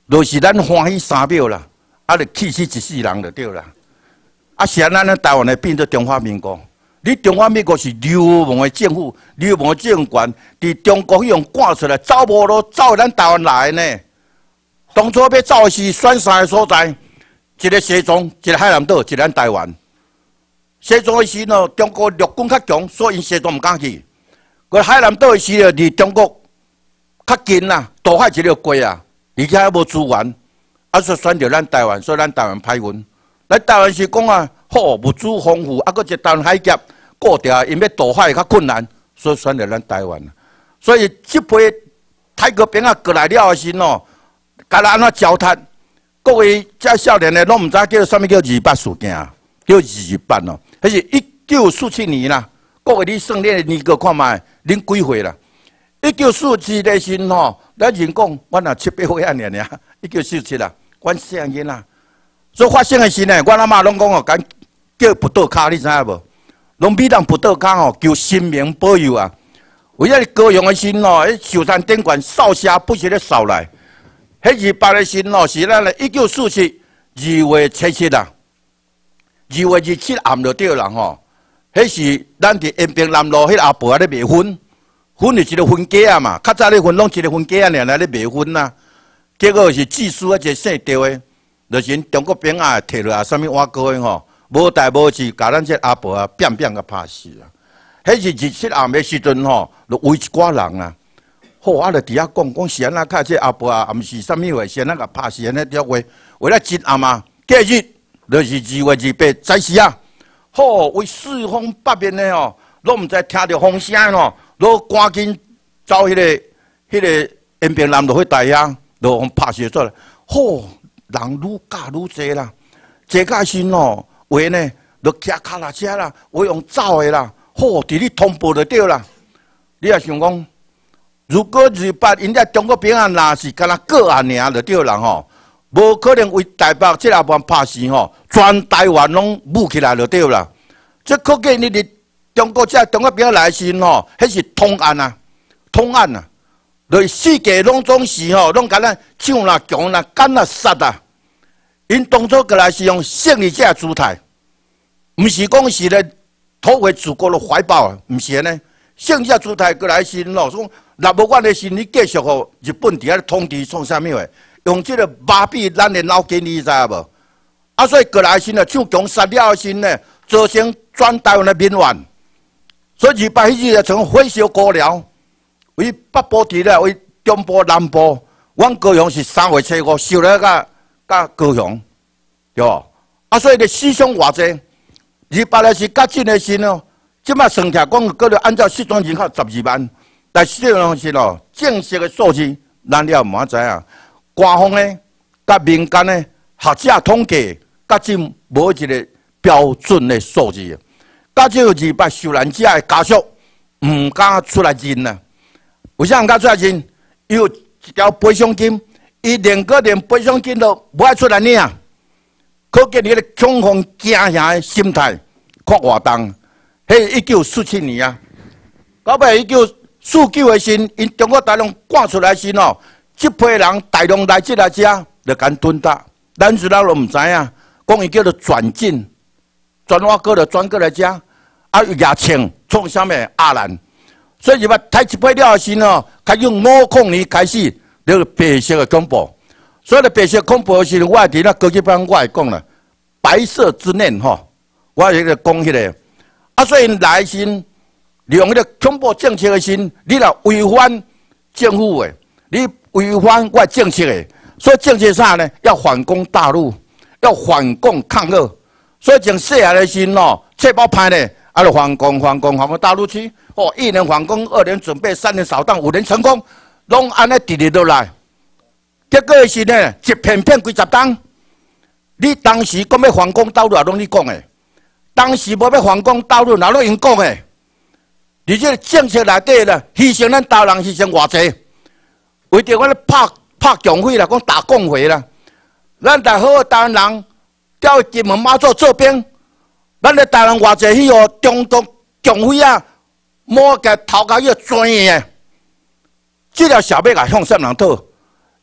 就是咱欢喜三秒啦，啊，就气死一世人就对啦。啊，是咱咱台湾的变做中华民国，你中华民国是流氓的政府、流氓的政权，伫中国迄样赶出来，走无路，走咱台湾来呢。当初要走的是选三个所在，一个西藏，一个海南岛，一个咱台湾。西藏的时呢，中国陆军较强，所以西藏唔敢去。个海南岛的时呢，离中国较近啦，大海一条过啊，而且还无资源，啊，所以选择咱台湾，所以咱台湾歹运。咱台湾是讲啊，好物资丰富，啊，搁一台湾海峡过掉，因要渡海较困难，所以选择咱台湾。所以这批泰国兵啊过来了的时喏，甲咱安怎糟蹋？各位这少年的拢唔知叫啥物叫二八事件，叫二八哦，迄是一九四七年啦。各位你算你的年个看卖，恁几岁啦？一九四七的时吼，咱人讲，我若七八岁安尼尔，一九四七啦，阮细汉囡仔。所以发生的时呢，阮阿嬷拢讲哦，敢叫不倒骹，你知影无？拢比人不倒骹吼，求神明保佑啊！为了高雄的时吼，迄寿山顶悬扫虾不时咧扫来。迄二八的时吼，是咱咧一九四七二月七七啦，二月二七暗就对啦吼。迄是咱伫延平南路迄阿婆咧卖粉，粉是一个粉粿啊嘛，较早咧粉拢一个粉粿啊，尔来咧卖粉呐。结果是技术啊，一个姓赵的。就是中国兵啊，摕落啊，啥物碗糕的吼，无代无志，甲咱这阿婆啊，扁扁甲拍死啊！迄是日七暗的时阵吼，就围一寡人啊。好，啊，就伫遐讲讲是安那看这阿婆啊，毋是啥物话，是安那甲拍死安尼条话，为了真暗啊，隔日就是二月二八早时啊。好，为四方八面的吼，拢毋知听着风声吼，都赶紧走迄、那个迄、那个延平南路迄带遐，就互拍死出来。好。人愈嫁愈济啦，这个时吼，话呢，就骑脚踏车啦，话用走的啦，好，伫你通报就对啦。你也想讲，如果二八因在中国兵啊，若是敢若个案尔就对啦吼，无可能为台北这阿半拍死吼，全台湾拢舞起来就对啦。这可见你伫中国这中国兵来时吼，迄是通案啊，通案啊，就是世界拢总是吼，拢敢咱抢啦、强啦、干啦、杀啦。因当初过来是用胜利者的姿态，毋是讲是咧讨回祖国的怀抱啊，毋是安尼。胜利者姿态过来是咯，说若无阮的是你继续互日本伫遐统治创啥物话，用即个麻痹咱的脑筋，你知影无？啊，所以过来是呢，抢强杀了的时呢，造成全台湾的民怨。所以二八迄日就从火烧高寮，为北部地咧，为中部、南部，阮高雄是三月初五烧了个。甲高雄，对无？啊，所以咧死伤偌济，二八的是较近的时哦，即摆算起来讲，搁着按照失踪人口十二万，但实际上是咯，正式的数字咱了毋知影。官方呢，甲民间呢，学者统计，甲真无一个标准的数字。甲即二八受难者的家属毋敢出来认啊。为啥毋敢出来认？伊有一条赔偿金。伊连个连赔偿金都无爱出来领，可见伊个恐慌惊吓的心态较活动。迄一九四七年啊，到尾一九四九的时，因中国大陆赶出来时哦，即批人大量来即来遮，就敢蹲搭。咱是咱都毋知影，讲伊叫做转进，转瓦过就转过来遮，啊牙青创啥物阿兰，所以就把抬一批了时哦，开用五控年开始。那个白色的恐怖，所以咧白色恐怖的时候，我伫那高级班我会讲啦，白色之念吼，我迄个讲迄个，啊，所以来时利用迄个恐怖政策的时，你若违反政府的，你违反我政策的，所以政策啥呢？要反攻大陆，要反共抗俄，所以从细汉的时吼，册包派咧，啊，就反攻反攻反攻大陆去，哦，一年反攻，二年准备，三年扫荡，五年成功。拢安尼直直落来，结果是呢，一片片几十档。你当时讲要反攻大陆，也拢你讲的；当时无要反攻大陆，哪拢因讲的？而且政策内底啦，牺牲咱台人牺牲偌济，为着我咧拍拍共匪啦，讲打共匪啦。咱台好台湾人调金门马祖做兵，咱咧台湾偌济迄个中国共匪啊，摸个头壳要钻的。这条小妹啊，向什人讨？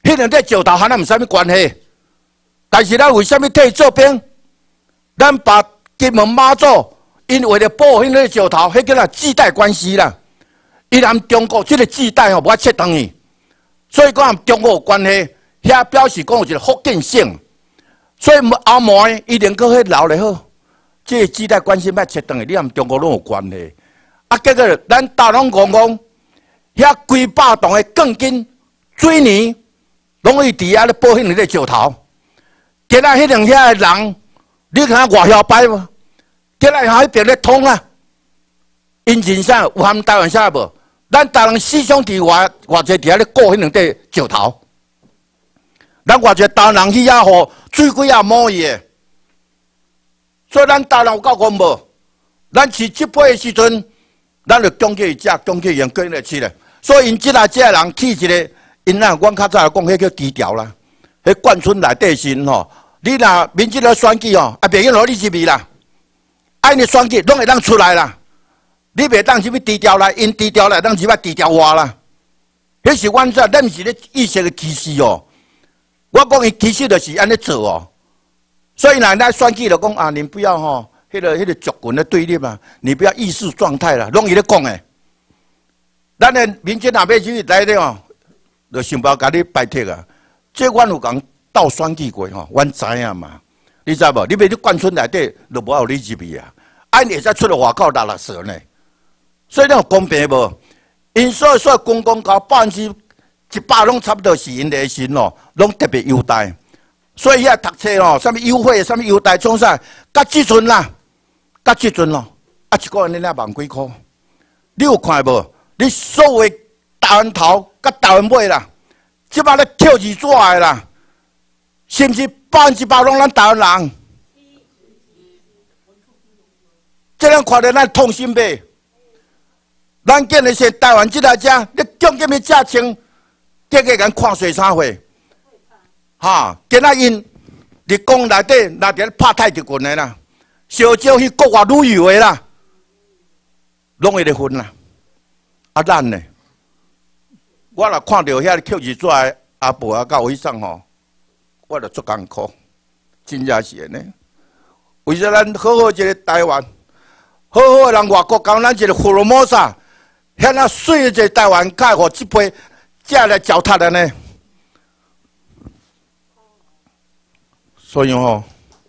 迄两块石头和咱有啥物关系？但是咱为什么替伊做兵？咱把金门妈祖，因为了保护迄个石头，迄叫做系带关系啦。伊含中国即个系带吼，无法切断去，所以讲含中国有关系，遐表示讲有一个福建省。所以后门伊能够迄留咧好，即个系带关系莫切断去，你含中国拢有关系。啊，结果咱大龙讲讲，遐几百栋的钢筋、水泥，拢会伫遐咧保迄两个石头。今仔迄两遐的人，你看外晓摆无？今仔遐迄边咧通啊，因真啥有含台湾啥无？咱台湾四兄弟外外侪伫遐咧顾迄两块石头，咱外侪台湾人去遐互水鬼啊摸伊的，所以咱台湾有够讲无？咱饲即批的时阵，咱就供给伊食，供给伊用供来饲咧。所以因即来即个人去一个，因呐，阮较早讲迄叫低调啦，迄眷村内底时吼。你若民进党选举哦，啊，袂用攞你入去啦，啊，你选举拢会当出来啦。你袂当什么低调来，因低调来，当什么低调话啦。迄是阮这，咱毋是咧意识的歧视哦。我讲伊其实就是安尼做哦。所以若咱选举就讲啊，你不要吼，迄、那个迄、那个族群的对立嘛，你不要意识状态啦，拢伊咧讲诶。咱的民进党要去来咧哦，就想办法甲你摆脱啊。这阮有讲。到选举过吼，阮知影嘛？你知无？你要去眷村内底，就无有你入去啊！啊，你会使出来外口拉拉蛇呢？所以你有公平无？因所有所有公公交百分之一百拢差不多是因的心咯，拢特别优待。所以遐读册吼，啥物优惠，啥物优待，创啥？甲即阵啦，甲即阵咯，啊一个月你那万几箍？你有看无？你所有台湾头甲台湾尾啦，即摆咧扣字纸的啦。是毋是百分之百拢咱台湾人？这样看着咱痛心呗。咱今日是台湾即来只，你讲今日只穿，结果咱看水啥货？哈，今仔因伫宫内底那伫拍太极拳的啦，小招去国外旅游的啦，拢会咧分啦。啊，咱呢？我若看到遐扣字纸的阿婆啊，甲我去上吼。我著足艰苦，真正是安尼。为啥咱好好一个台湾，好好的人外国讲咱一个福尔摩沙，遐那水的一个台湾，甲互即批遮来糟蹋的呢？所以吼，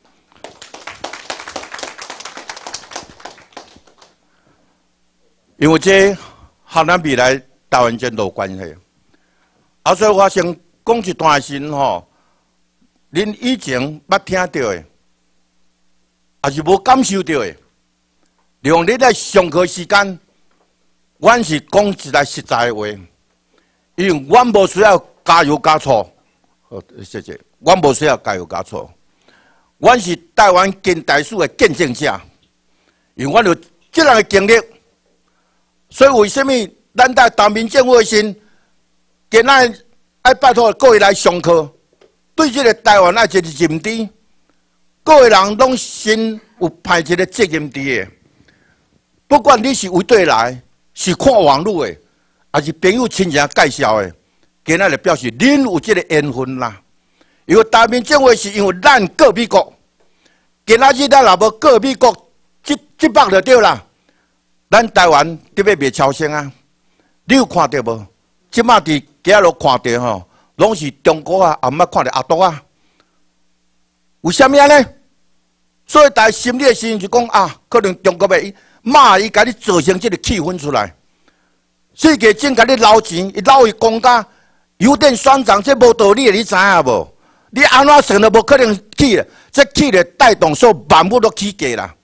因为这和咱未来台湾前途有关系。啊，所以我先讲一段时吼。恁以前捌听到的，还是无感受到的，用恁在上课时间，阮是讲一个实在的话，因为阮无需要加油加醋。好，谢谢。阮无需要加油加醋，阮是台湾近代史的见证者，因为阮有这样的经历，所以为什么咱在台民政府时，今仔爱拜托各位来上课。对这个台湾爱一个认知，各个人拢心有派一个责任伫的。不管你是为对来，是看网络的，还是朋友亲戚介绍的，今仔就表示恁有这个缘分啦。因为台面政府是因为咱过美国，今仔日咱若无过美国，即即百就对啦。咱台湾特别袂超生啊！你有看到无？即马伫街路看到吼。拢是中国啊，也毋捌看到阿多啊。为什么呢？所以大家心里的时就讲啊，可能中国要骂伊，甲你造成这个气氛出来。世界正甲你捞钱，伊捞伊公家有点宣传，这无道理的，你知影无？你安怎算都无可能去的，这去的带动所万物都起价啦。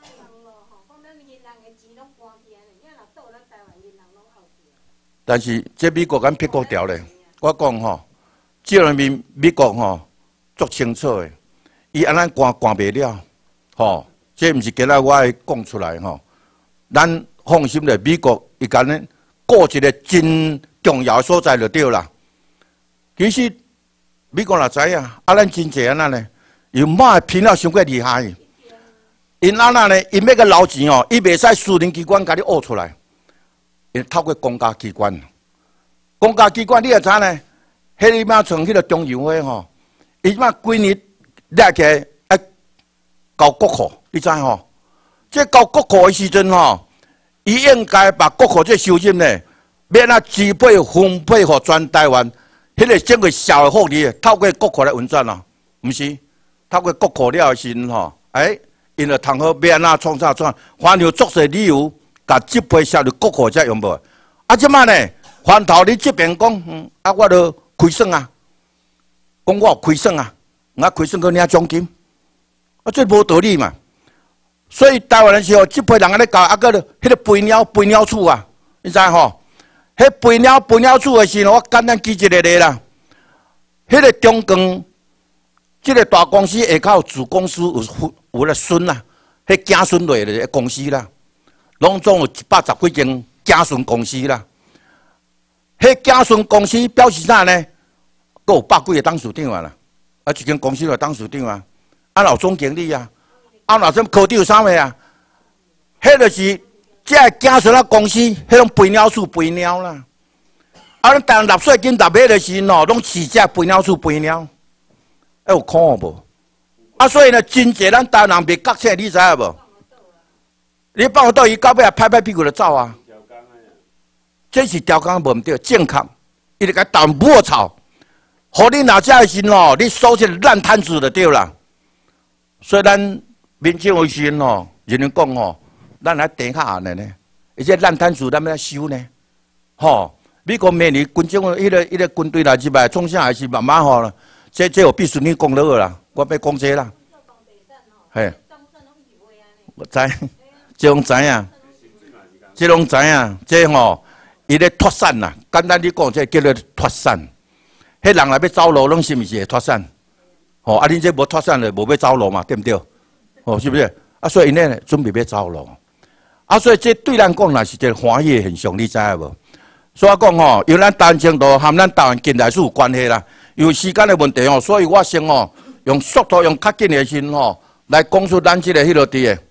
但是这美国敢撇过条咧，我讲吼。即个面美国吼足清楚的，伊安尼关关袂了，吼，这毋是今仔我爱讲出来吼。咱放心咧，美国伊干呢过一个真重要的所在就对啦。其实美国也知影，啊，咱真济安那呢，伊骂骗了伤过厉害。因安那呢，因要个捞钱哦，伊袂使私人机关甲你挖出来，因透过公家机关。公家机关你也知呢？ 迄你妈从迄个中油会吼，伊妈规年掠起来爱交国库，你知吼？这交国库的时阵吼，伊应该把国库这收入呢，免啊支配分配给全台湾，迄个整个社会福利透过国库来运转咯，毋是？透过国库了时吼，哎，因就通好免啊创啥创，反正作势理由，甲支配下入国库才用无。啊，即摆呢，翻头你这边讲，嗯，啊，我都亏损啊，讲我亏损啊，我亏损个领奖金，啊，这无道理嘛。所以台湾人是吼，这批人安尼搞，啊个迄个飞鸟飞鸟处啊，你知吼？迄飞鸟飞鸟处的时候，我简单举一个例啦。迄个中钢，这个大公司下口子公司有有咧孙啦，迄子孙类的公司啦，拢总有一百十几间子孙公司啦。迄子孙公司表示啥呢？佮有百几个董事长啊啦，啊一间公司有董事长啊，啊老总经理啊。啊，若什科长啥物啊？迄就是这子孙啊公司，迄种飞鸟处飞鸟啦。啊，咱台湾纳税金纳买的时吼，拢饲这飞鸟处飞鸟，还有看无？啊，所以呢，真济咱台湾人袂觉醒，你知影无？你放我倒伊到尾啊，拍拍屁股就走啊。这是调工无毋对，正确，伊就甲台湾抹草，互你拿这的时吼，你收起烂摊子就对啦。所以咱。民政卫生吼，人人讲吼，咱来顶下案的呢，而且烂摊子咱要收呢，吼。美国明年军政迄个迄个军队来入来，创啥还是慢慢吼啦。这这有必须你讲落啦，我要讲这啦。嘿，我知，这拢知影，这拢知影，这吼，伊咧脱产啦。简单你讲，这叫做脱产。迄人来要走路，拢是毋是会脱产？吼，啊，恁这无脱产的，无要走路嘛，对不对？哦，是不是？啊，所以因呢准备要走咯。啊，所以这对咱讲，若是一个欢喜的现象，你知影无？所以讲吼，因为咱台湾程度和咱台湾近代史有关系啦，有时间的问题吼，所以我先吼用速度用较紧的先吼来讲出咱这个迄落地的。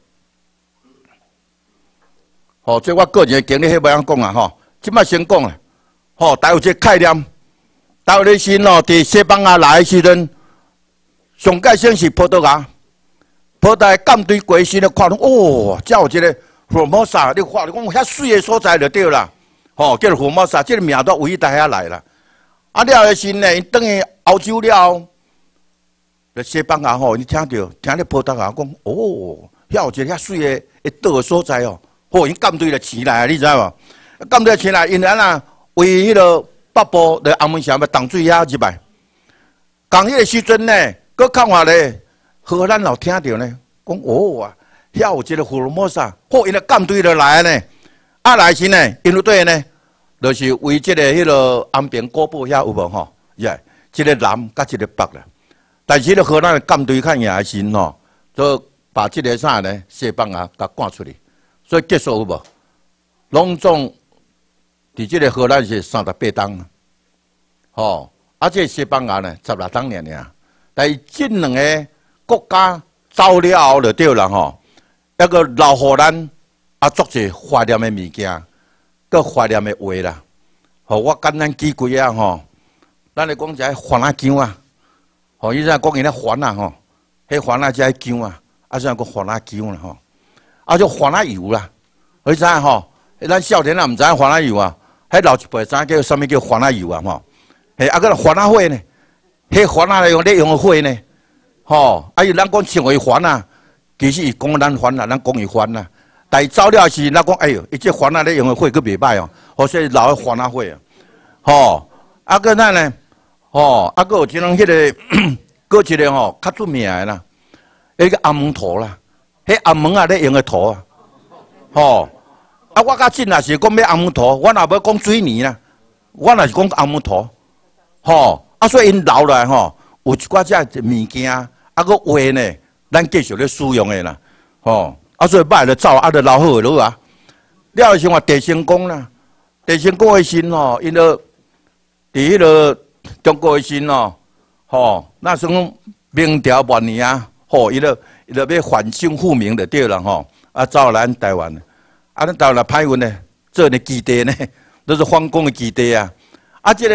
吼，这我个人的经历，迄袂晓讲啊吼。即摆先讲啊，吼，台有这概念，台有咧先吼，伫西班牙来的时阵，上界先是葡萄牙。葡萄牙舰队过时咧，看到哦，才有一个福尔摩沙，你看，你讲遐水的所在就对啦，吼、哦，叫做福尔摩沙，这个名都唯一在遐来啦。啊，了的时呢，因等于欧洲了，咧西班牙吼，你听到听咧葡萄牙讲，哦，遐有一个遐水的一岛的所在哦，吼，因舰队就起来，你知无？舰队起来，因安那为迄个北部的安门峡要淡水遐入来，讲迄个时阵呢，佮看话咧。荷兰老听到呢，讲哦啊，遐有一个福尔摩沙，好，因个舰队就来呢。啊来时呢，因为对呢，就是为这个迄个安平古堡遐有无吼？耶，这个南甲这个北啦。但是咧荷兰的舰队较赢的时吼，就把这个啥呢，西班牙甲赶出去，所以结束有无？拢总伫这个荷兰是三十八档，吼，啊这西班牙呢十六档尔尔，但是这两个。国家走了后就对啦吼，一个留互咱啊作者怀念的物件，个怀念的话啦。吼，我简单举几啊吼，咱来讲一下番仔姜啊，吼，伊在讲伊咧番啊吼，迄番仔只姜啊，啊像个番仔姜啦吼，啊就番仔油啦，你知影吼？咱少年啊毋知影番仔油啊，迄老一辈知影叫啥物叫番仔油啊吼，嘿啊个番仔火呢，迄番仔用咧用的火呢。吼，啊！伊咱讲称为番啊，其实伊讲咱番啊，咱讲伊番啊。但伊走了时，咱讲哎哟，伊这番啊咧用的火佫袂歹哦，好所以老的番啊火啊。吼，啊个咱呢，吼，啊个有一种迄个，个一个吼较出名的啦，迄个阿蒙头啦，迄阿蒙啊咧用的头啊。吼，啊我较近啊是讲要阿蒙头，我若要讲水泥啦，我若是讲阿蒙头。吼，啊所以因留来吼，有一寡只物件。啊个话呢，咱继续咧使用的啦，吼，啊所以歹就走，啊就留好落啊。了是话地成功啦，地成功的时吼，因个伫迄个中国的时吼，吼，那时候明朝末年啊，吼，伊个伊个要反清复明就对了吼，啊走来咱台湾，啊咱台湾歹运呢，做呢基地呢，都是反攻的基地啊，啊这个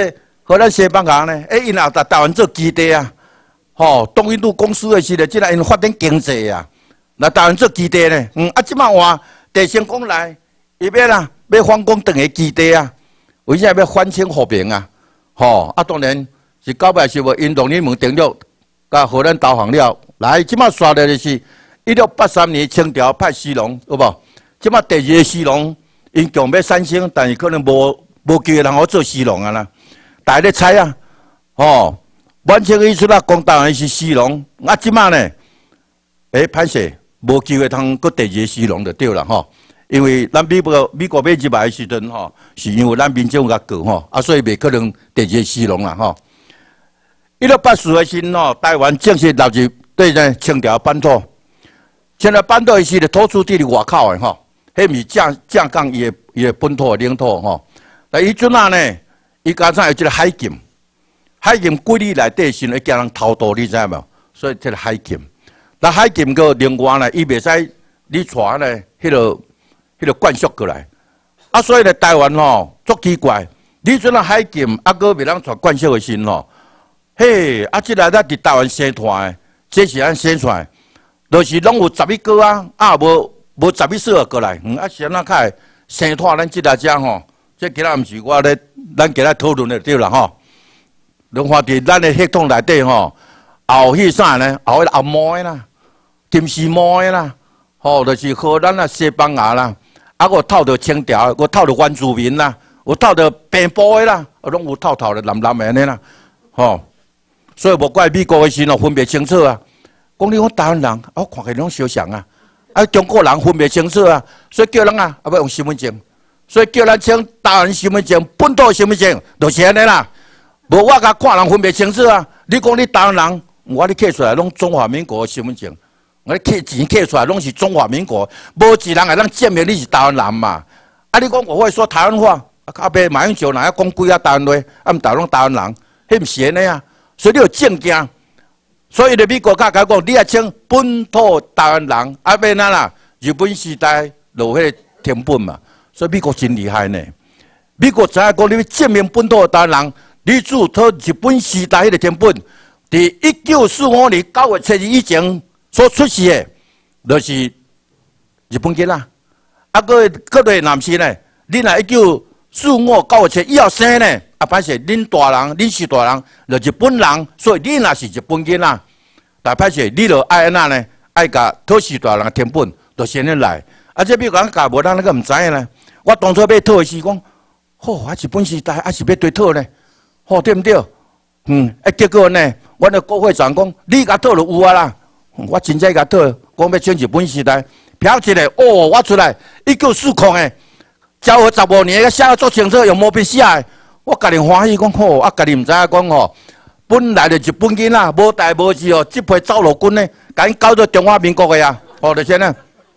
和咱西班牙呢，哎，因也在台湾做基地啊，吼，东印度公司的时候，即个因发展经济啊，来台湾做基地呢，嗯，啊，即摆话地成功来，伊要啦，要反攻等个基地啊，为啥要反清复明啊？吼，啊，当然是到尾是无运动联盟登陆，甲荷兰投降了，来，即摆刷的就是一六八三年清朝派西龙，有无？即摆第二个西龙，因强要三星，但是可能无无机会人好做西龙啊啦。大家咧猜啊，哦，满清伊出啦，讲台湾是西龙，啊，即摆呢，诶、欸，歹势，无机会通搁第二个西龙就对啦吼。因为咱美国美国要入来的时阵吼，是因为咱民众甲过吼，啊，所以袂可能第二个西龙啦吼。一六八四年时吼，台湾正式纳入对呢清朝版图。现在版图是咧土著地伫外口的吼，迄毋是正正港伊的伊的本土的领土吼。那伊阵啊呢？伊加上有一个海禁，海禁规律内底是会惊人偷渡，你知无？所以这个海禁，那海禁个另外呢，伊袂使你带呢，迄个迄个灌输过来。啊，所以咧台湾吼，足奇怪，你阵啊海禁，啊个袂当带灌输的时吼，嘿，啊即个咱伫台湾生出来，这是咱生出来，就是拢有十一个啊，啊无无十一岁过来，嗯，啊是安怎开生出咱即个只吼。这今仔毋是我咧，咱今仔讨论的对啦吼。侬看伫咱的系统内底吼，后迄啥呢？后迄后毛的啦，金丝毛的啦，吼，就是荷兰啊、西班牙啦，啊，我透着清朝，我透着原住民啦，我透着平埔的啦，拢有透透的蓝蓝的安尼啦，吼。所以无怪美国的时吼分别清楚啊。讲你讲台湾人，我看起来拢相像啊，啊，中国人分别清楚啊，所以叫人啊，啊要用身份证。所以叫咱请台湾身份证、本土身份证，就是安尼啦。无我甲看人分别清楚啊。你讲你台湾人，我咧刻出来拢中华民国身份证，我咧刻钱刻出来拢是中华民国，无一人会当证明你是台湾人嘛。啊，你讲我会说台湾话，啊，后壁马英九哪要讲几啊台湾话，啊，毋台拢台湾人，迄毋是安尼啊。所以你有证件，所以咧美国甲甲讲，你也请本土台湾人，啊，变哪啦？日本时代落迄个天本嘛。所以美国真厉害呢！美国知影讲，你要证明本土台湾人，你只有讨日本时代迄个天本，伫一九四五年九月七日以前所出世的，就是日本囡仔。啊，个各类男士呢，恁若一九四五九月七以后生呢，啊，歹势，恁大人，恁是大人，就日本人，所以恁也是日本囡仔。但歹势，你就爱安那呢？爱甲讨是大人的天本，就先恁来。啊，这美国人教无咱那个毋知影呢。我当初要讨的时讲，吼，啊日本时代，啊是要对讨呢，吼对毋对？嗯，啊结果呢，阮的国会长讲，你甲讨就有啊啦，我真正甲讨，讲要请日本时代，瞟一下，哦，我出来一九四空诶，昭和十五年，写得足清楚，用毛笔写诶，我家己欢喜讲吼，啊家己毋知影讲吼，本来就日本囡仔，无代无志哦，即批走路军呢，甲因搞到中华民国诶啊，吼就先呢，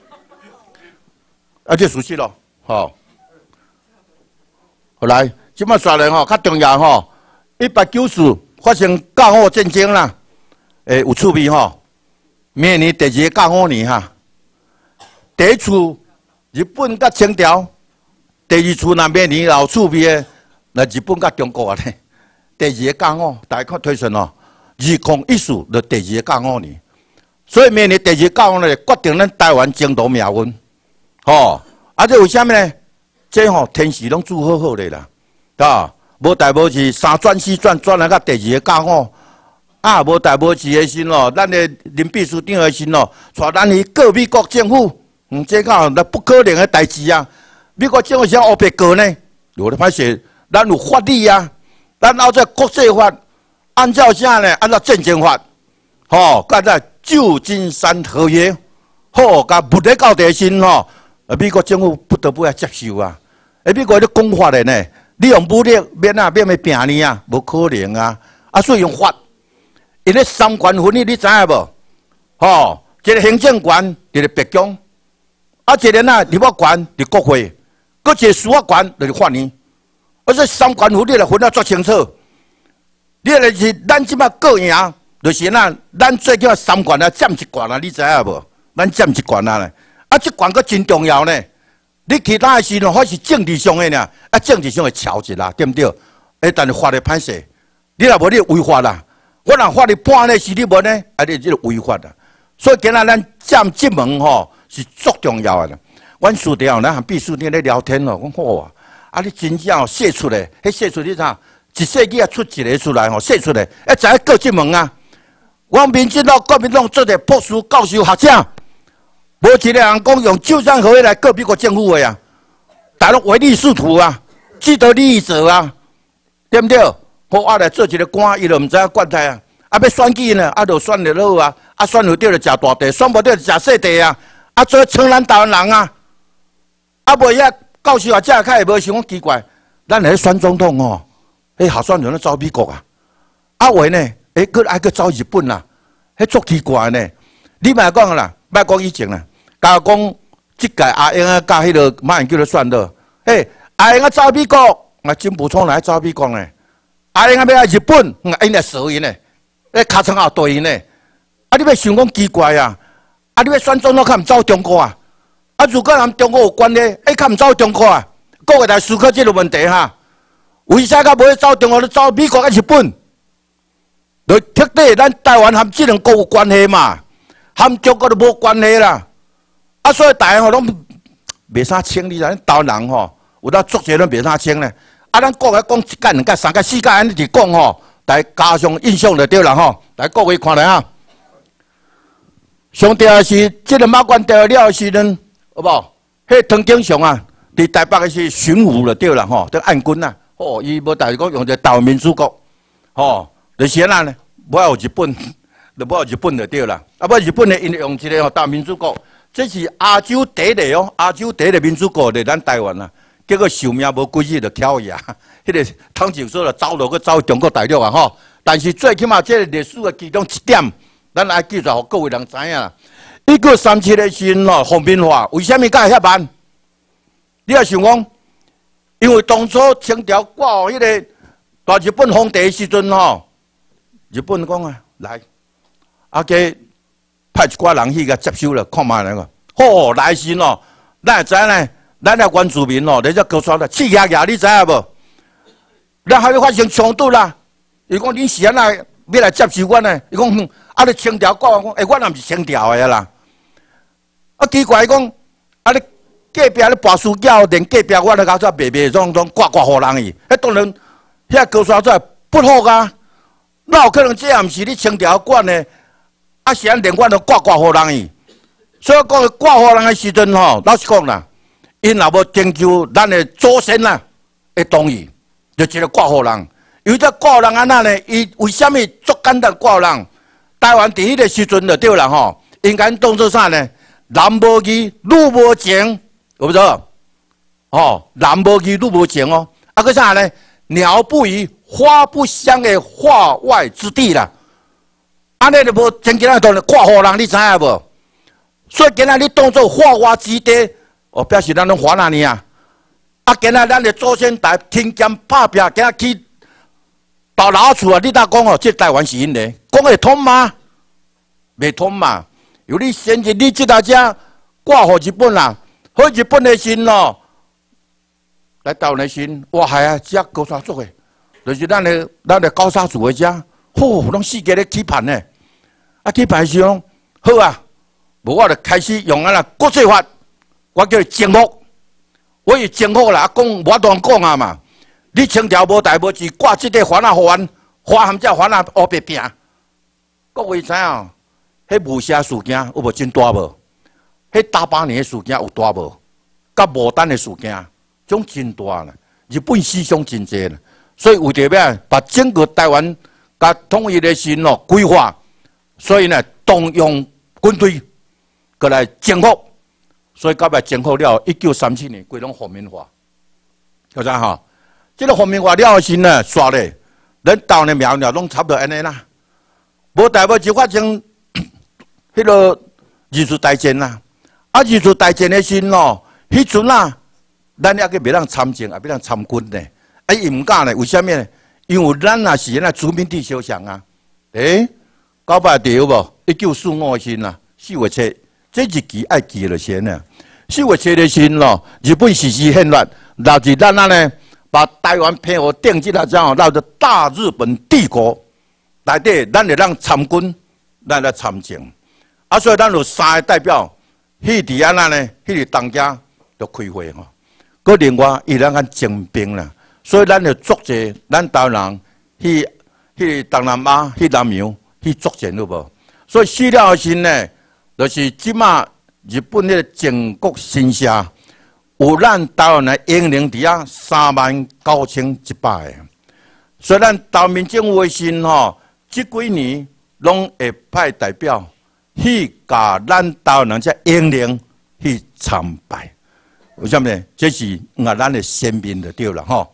啊就熟悉咯。吼，后来即摆刷来吼，较重要吼，一八九四发生甲午战争啦，诶有趣味吼。明年第二个甲午年哈，第一次日本甲清朝，第二次那明年有趣味的，那日本甲中国啊咧。第二个甲午，大家看推算哦，二零一四就第二个甲午年，所以明年第二个甲午呢，决定咱台湾前途命运，吼。啊，这为虾米呢？这吼、哦、天时拢注好好咧啦，啊，无代无志三转四转转来到第二个甲午，啊，无代无志的时哦，咱的林秘书长的时哦，带咱去告美国政府，嗯，这个那不可能的代志啊！美国政府想黑白告呢，有咧歹势，咱有法律啊，咱按照国际法，按照啥呢？按照战争法，吼、哦，甲在旧金山合约，好，甲不得到地心吼。啊！美国政府不得不要接受啊！啊，美国咧讲法的呢，你用武力免啊免要拼你啊，无可能啊！啊，所以用法，因咧三权分立，你知影无？吼，一个行政权就是白宫，啊，一个呐立法权就是国会，搁一个司法权就是法院。啊，这三权分立来分得足清楚。你来是咱即摆个赢，就是呐，咱最起码三权啊占一权啊，你知影无？咱占一权啊咧。啊，这关个真重要呢！你其他的事咯，还是政治上的呢？啊，政治上的桥一啦，对不对？ 哎，但是法律歹势，你若无你违法啦。我若法律判呢是你无呢，啊，你即个违法啦。所以今仔咱占这门吼是足重要的啦。阮书店咱和秘书店咧聊天哦，讲好啊，啊你真正哦写出来，迄写出你啥？一世纪啊出一个出来吼，写出来，哎，知影过这门啊。我民进党、国民党做者博士、教授、学者，无一个人讲用九三合约来告美国政府的啊，大陆唯利是图啊，既得利益者啊，对不对？好，我来做一个官，伊就唔知影管他啊。啊，要选举呢，啊，就选就好啊。啊，选有对就食大地，选无对就食小地啊。啊，做称咱台湾人啊。啊，无遐教授学者较会无想讲奇怪，咱来选总统哦，迄候选人咧走美国啊。啊，话呢，诶，佮爱佮走日本啦，迄足奇怪呢。你莫讲啦，莫讲以前啦，甲讲即届阿英啊，甲迄个马英九咧选的，诶，阿英啊走美国，啊，真不错来走美国呢。阿英啊要来日本，啊，因来蛇因呢，咧尻川后对因呢。啊，你要想讲奇怪啊？啊，你要选总统，较毋走中国啊？啊，如果咱中国有关系，哎，较毋走中国啊？各位来思考这个问题哈。为啥较无走中国，咧走美国甲日本？就特地咱台湾含这两国有关系嘛，含中国就无关系啦。啊，所以大家吼拢袂啥清理啦，咱台湾人吼有当作些拢袂啥清咧。啊，咱国个讲一届、两届、三届、四届安尼直讲吼，来加上印象就对啦吼。来，各位看来啊，上吊是这个马关吊了时阵，好不好？迄唐景祥啊，伫台北个是巡抚就对啦吼，这暗军啊，哦，伊无代讲用一个台湾民主国，吼。就是安尼，无有日本，就无有日本就对啦。啊，无日本呢，因用一个吼大民主国，这是亚洲第一个哦，亚洲第一个民主国，就咱台湾啦。结果寿命无几日就翘去啊，迄个汤就说了走落去走中国大陆啊吼。但是最起码这个历史的其中一点，咱爱记住，互各位人知影啦。一九三七的时阵吼，皇民化为虾米会遐慢？你也想讲，因为当初清朝挂互迄个大日本皇帝的时阵吼。日本讲啊，来，啊，给派一寡人去甲接收了，看卖那个，好来时哦，咱会知呢，咱的原住民哦，你只高山啦，气压压，你知影无？咱还要发生冲突啦。伊讲你是安那要来接收阮呢？伊讲，哼，啊，你清朝讲，讲，诶，我也毋是清朝的啦。啊，奇怪讲，啊，你隔壁咧跋书教，连隔壁我咧搞做白白种种刮刮互人去，迄当然，遐高山做不好啊。那有可能这也毋是你清朝管的，啊是咱连阮都挂挂互人去。所以讲挂互人的时阵吼，老实讲啦，因若无征求咱的祖先啦的同意，就直接挂互人。因为这挂互人安那呢？伊为虾米足简单挂互人？台湾第一个时阵就对啦吼，应该当做啥呢？男无义，女无情，有不错？哦，男无义，女无情哦。啊个啥呢？鸟不语。花不香的化外之地啦，安尼就无前几日当挂互人，你知影无？所以今仔你当做化外之地，哦，表示咱拢华那尼啊。啊，今仔咱的祖先台天剑拍拼，今仔去到老厝啊，你当讲哦，这台湾是因的，讲会通吗？袂通嘛。有你先前你即大家挂互日本啦，好日本的心咯，来台湾的心，哇系啊，只高山族的。就是咱的咱的高沙族的遮，吼，拢世界咧期盼呢。啊，期盼时讲好啊，无我就开始用啊啦国际法，我叫伊征服。我伊征服啦，讲我当讲啊嘛。你清朝无代无志，挂即个环啊环，花含只环啊黑白拼。各位知影？迄无虾事件有无真大无？迄大八年的事件有大无？甲牡丹的事件，种真大啦。日本思想真济啦。所以为着咩把整个台湾甲统一的心咯规划，所以呢动用军队过来征服，所以到尾征服了。一九三七年规拢皇民化，晓得哈？这个皇民化了后时呢，刷咧，咱台湾的苗苗拢差不多安尼啦。无代无就发生迄个日出大战啦。啊，日出大战的时咯，迄阵啊，咱也个袂当参政，也袂当参军呢。哎，伊唔敢呢？为虾米呢？因为咱也是那殖民地思想啊。诶，九百第有无？一九四五年啦，四月七，这日期爱记了先呢。四月七的时咯，日本实施宪法，导致咱啊呢， 把台湾拼互定制了之后，闹着大日本帝国内底，咱会当参军，咱来参政。啊，所以咱有三个代表，迄伫安那呢？迄个当家就开会吼。佮另外伊咱看征兵啦，所以咱就作者，咱台湾人去去东南亚、去南洋去作战，有无？所以死了后时呢，就是即马日本迄个靖国神社。 有咱台湾的英灵伫遐三万九千一百个，所以咱台湾民政卫生吼，即几年拢会派代表去甲咱台湾人这英灵去参拜。为什么呢？这是啊咱的先民就对了吼。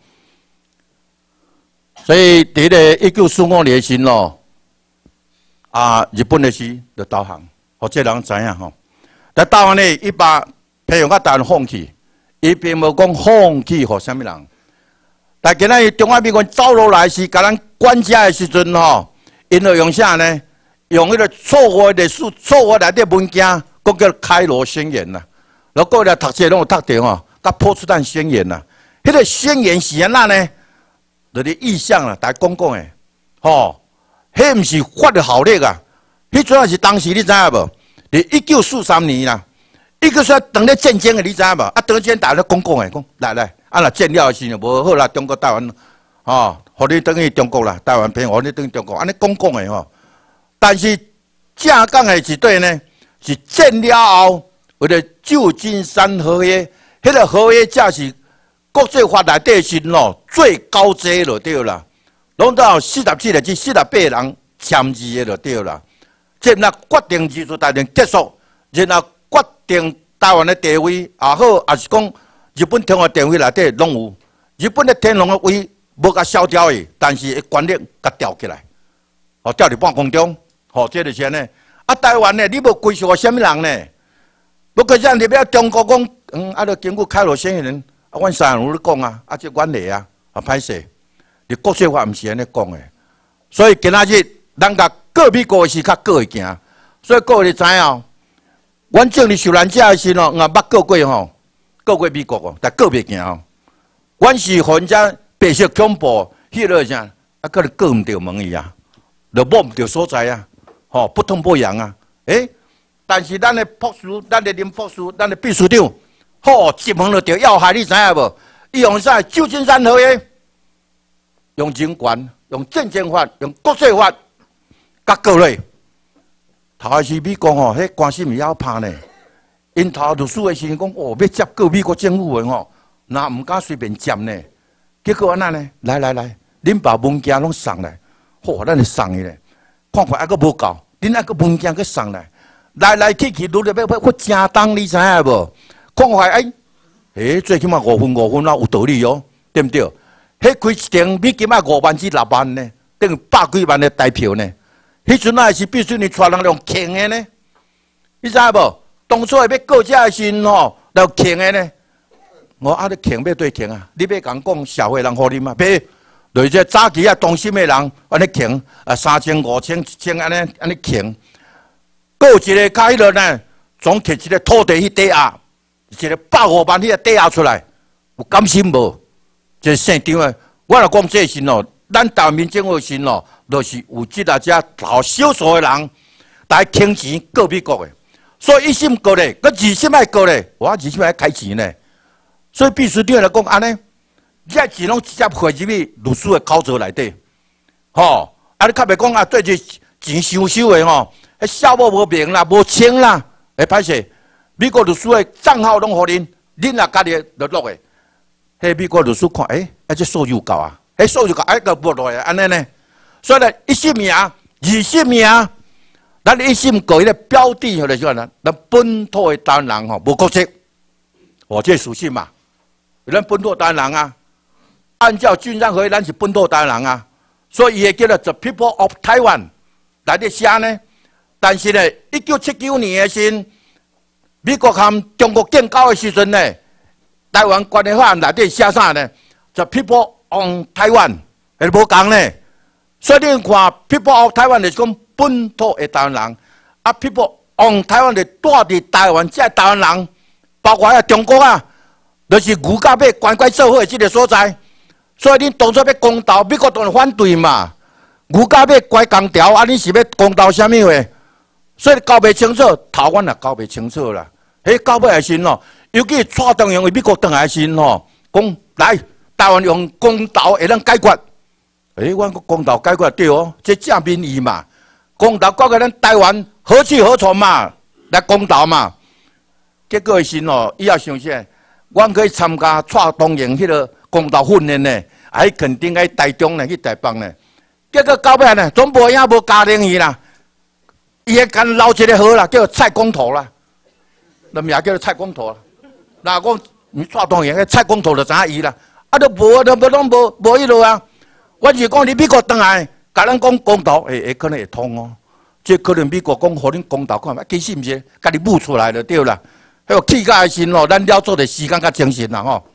所以伫个一九四五年时咯，啊日本的时就投降，互这人知影吼。但投降呢，伊把培养甲台湾放弃。 伊并无讲放弃互啥物人，但今仔日中华民国走落来是甲咱管家的时阵吼，因就用啥呢？用迄个错误历史、错误内底文件，佫叫开罗宣言啦。然后各位读册拢有读着吼，甲波茨坦宣言啦。迄个宣言是安那呢？就是意向啦，大家讲讲诶，吼，迄毋是法律效力啊，迄阵也是当时你知影无？伫一九四三年啦。 伊个说当咧战争诶，你知影无？啊，当战大家讲讲诶，讲来来，啊若战了时无好啦，中国台湾吼，互你等去中国啦，台湾偏互你等去中国，安尼讲讲诶吼。但是正讲诶是对呢，是战了后为了旧金山合约，迄个合约才是国际法内底是咯最高阶就对啦，拢到四十七个至四十八个人签字诶就对啦。即若决定技术大战结束，然后。 决定台湾的地位也好，也是讲日本天皇地位内底拢有。日本的天皇的位无甲消掉的，但是权力甲吊起来，哦，吊伫半空中，哦，这就是安尼。啊，台湾呢，你无归属啥物人呢？不过像入了中国讲，嗯，啊，著经过开罗宣言，啊，阮三人有咧讲啊，啊，这原理啊，啊，歹势，你国际法毋是安尼讲的。所以今仔日咱甲过美国是较过会行，所以各位知影。 阮政治受难者的时吼，我捌过过吼，过过美国哦，但过袂行哦。阮是互人家白色恐怖，迄落啥，啊，可能过毋着门伊啊，就摸毋着所在啊，吼，不痛不痒啊。诶，但是咱的博士，咱的林博士，咱的秘书长，吼，一问就着要害，你知影无？伊用啥？旧金山合约，用人权，用战争法，用国际法，甲过来。 头开始美国吼，迄关系咪要拍呢？因头律师的时阵讲，哦，要接过美国政府的吼，那唔敢随便接呢。结果安那呢？来来来，恁把文件拢送来，嚯，咱就送伊咧。看看还阁无够，恁还阁文件阁送来，来来去去，愈来要要要正当，你知影无？看看哎，诶，最起码五分五分啦，有道理哦，对毋对？迄开一张美金啊五万至六万呢，等于百几万的代票呢。 迄阵啊是必须你带人用轻的呢，你知影无？当初要告这的时吼，要轻的呢。我啊，你轻要对轻啊？你要讲讲社会人互你嘛？别，就是这早期啊，当心的人安尼轻啊，三千、五千、一千安尼安尼轻。告一个开了呢，总摕一个土地去抵押，一个百五万去个抵押出来，有甘心无？这姓张的，我来讲这是哦。 咱台湾民政卫生咯，就是有即个只老少数的人来倾钱告美国的，所以一心告咧，佮二心爱告咧，我二心爱开钱呢。所以秘书长来讲安尼，这钱拢直接汇入去律师的口座内底，吼。啊，你较袂讲啊，对这钱收收的吼，迄效果无明啦，无清啦，会歹势。美国律师的账号拢互恁，恁也家己就落的。迄美国律师看，诶、欸，啊这数有够啊。 迄数就个爱个无落来安尼呢，所以咧一心名、二心名，咱一心告迄个标的吼，就是啥咱本土的台湾人吼无国籍，哦，这属性嘛，咱本土台湾人啊，按照军商合约，咱是本土台湾人啊，所以伊会叫做 The People of Taiwan 来底写呢。但是咧，一九七九年的时，美国和中国建交的时阵呢，台湾关系法案内底写啥呢 ？The People on Taiwan， 还无讲呢，所以你看 people of Taiwan 就是讲本土的台湾人，啊 people on Taiwan 就住伫台湾这台湾人，包括啊中国啊，就是牛甲马乖乖做伙的这个所在， 所以恁当初要公投，美国当然反对嘛。牛甲要拐工条，啊，恁是要公投啥物话？所以搞袂清楚，台湾也搞袂清楚啦。迄到尾时阵哦，尤其蔡东用美国倒来时阵吼，讲来台湾用公投会当解决。诶、欸，我讲公投解决对哦，这正民意嘛。公投解决咱台湾何去何从嘛？来公投嘛。结果时阵哦，伊也想啥？我可以参加蔡东用迄个公投训练呢，啊，去垦丁、去台中呢，去台北呢。结果到尾呢，总无影无家庭伊啦，伊会干捞一个河啦，叫蔡公投啦，那名叫做蔡公投啦。那讲你蔡东用个蔡公投就知影伊啦，啊都无啊，都无拢无无迄落啊。我是讲你美国倒来，甲咱讲公投，会会可能会通哦。即可能美国讲，互恁公投看，其实毋是，家己舞出来就对啦。迄个气甲时吼，咱了做的时间较精神啦吼。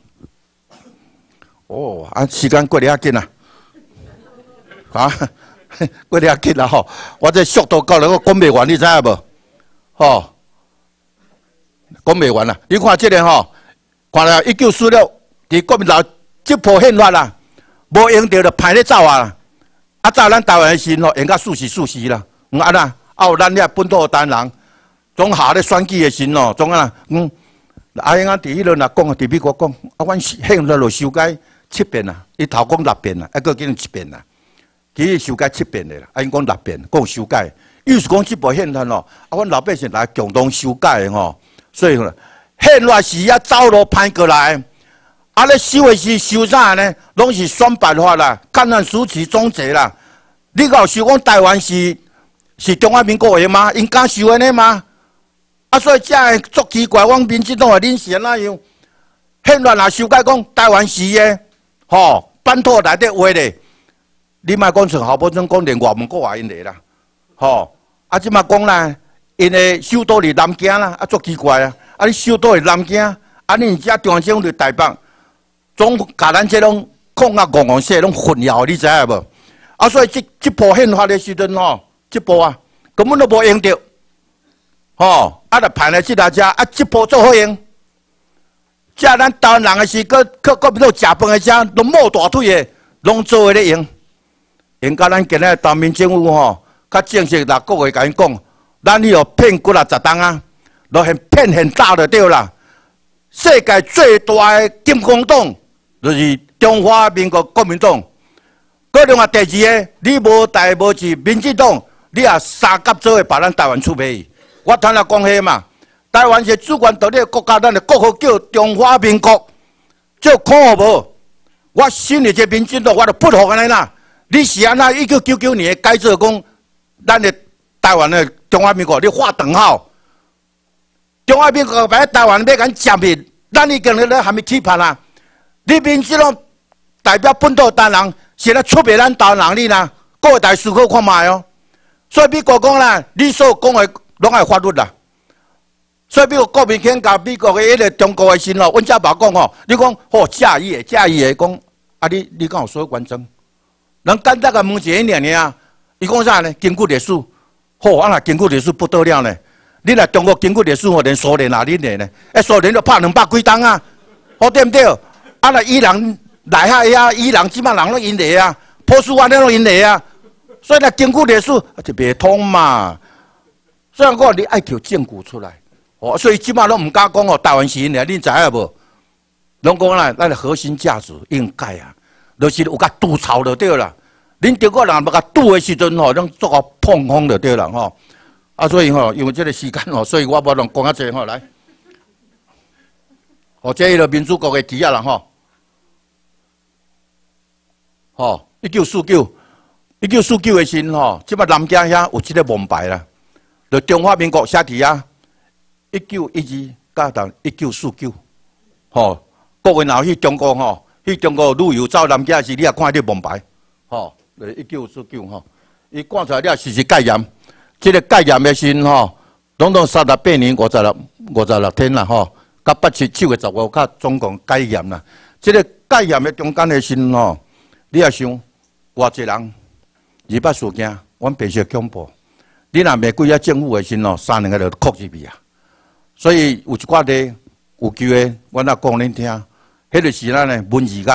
哦，啊时间过得遐紧啊！啊，过得遐紧啦吼！我这速度到了，我讲袂完，你知影无？吼，讲袂完啦！你看这个吼，看了一九四六，伫国民党这波宪法啦，无用着就歹咧走啊！啊，走咱台湾的时吼，用甲四时四时啦。嗯，安那啊有咱遐本土单人，总下咧选举的时吼，总啊，嗯，啊，因啊，伫迄落若讲啊，伫美国讲，啊，阮宪法就修改七遍啦，伊头讲六遍啦，还佫叫七遍啦。其实修改七遍的啦，啊，因讲六遍，讲修改，意思讲这部宪法咯，啊，阮老百姓来共同修改的吼，所以宪法是要走路歹过来，啊，咧修的是修啥呢？拢是选办法啦，干咱暑期总结啦。你搞修讲台湾是是中华民国的吗？因敢修安尼吗？啊，所以这会足奇怪，阮民进党的恁是安怎样？宪法若修改讲台湾是的，吼，版图内底话咧。你莫讲像郝柏村讲连外蒙古也因来啦，吼！啊，即马讲啦，因的首都伫南京啦，啊，足奇怪啊！啊，你首都伫南京，啊，你遮中央政府伫台北，总甲咱这种讲啊戆戆说拢混淆，你知影无？啊，所以即即部宪法的时阵吼，即部啊根本都无用着，吼！啊，着派来即大家啊，即部做好用，遮咱台湾人的是，搁搁搁要食饭的遮，拢摸大腿的，拢做会咧用。因甲咱今日台民政府吼，较正式六个月甲因讲，咱迄个骗几啊十档啊，都很骗很大的对啦。世界最大的金光党就是中华民国国民党。搁另外第二个，你无大无是民进党，你也三甲做伙把咱台湾出卖。我坦来讲迄嘛，台湾是主权独立的国家，咱的国号叫中华民国，这看好无？我新的这民进党，我就不服安尼啦。你是安那一九九九年改做讲，咱的台湾的中华民国，你画等号。中华民国摆台湾要敢占面，咱已经咧还没起判啦。你民进党代表本土单人，是咧出卖咱台湾人哩啦，各位大思考看卖哦。所以美国讲啦，你所讲的拢系法律啦。所以美国国民党甲美国的迄个中国的时候，阮遮爸讲吼，你讲吼假意的假意的讲，啊你你敢有所有完整？人简单个问一个尔尔啊，伊讲啥呢？根据历史，好啊！那根据历史不得了呢。你来中国根据历史，吼连苏联哪里来呢？哎，苏联都拍两百几档啊，好对不对？啊，那伊朗来下呀，伊朗即摆人拢因来啊，波斯湾拢因来啊，所以呢，根据历史就袂通嘛。所以讲你爱求证据出来，哦，所以即摆拢唔敢讲哦，台湾是因来，恁知影无？拢讲啦，咱的核心价值应该啊。就是有甲吐槽就对啦，恁中国人要甲吐的时阵吼，拢做个碰风就对啦吼。啊，所以吼，因为这个时间吼，所以我无能讲啊济吼来。哦，这个民主国的旗啊啦吼。吼，一九四九，一九四九的时阵吼，即摆南京遐有一个门牌啦，就中华民国写伫啊，一九一二甲到一九四九，吼，各位若去中国吼。去中国旅游走南京时，你也看到门牌，吼，一九四九吼，伊看出来了是是戒严，这个戒严的时吼，拢拢三十八年五十六五十六天啦吼，甲八七九月十五，甲总共戒严啦。这个戒严的中间的时吼，你也想，偌济人二八事件，阮白色恐怖，你若袂几啊政府的时吼，三两个就哭入去啊。所以有一寡咧有机会，阮也讲恁听。迄个是咱呢文字学，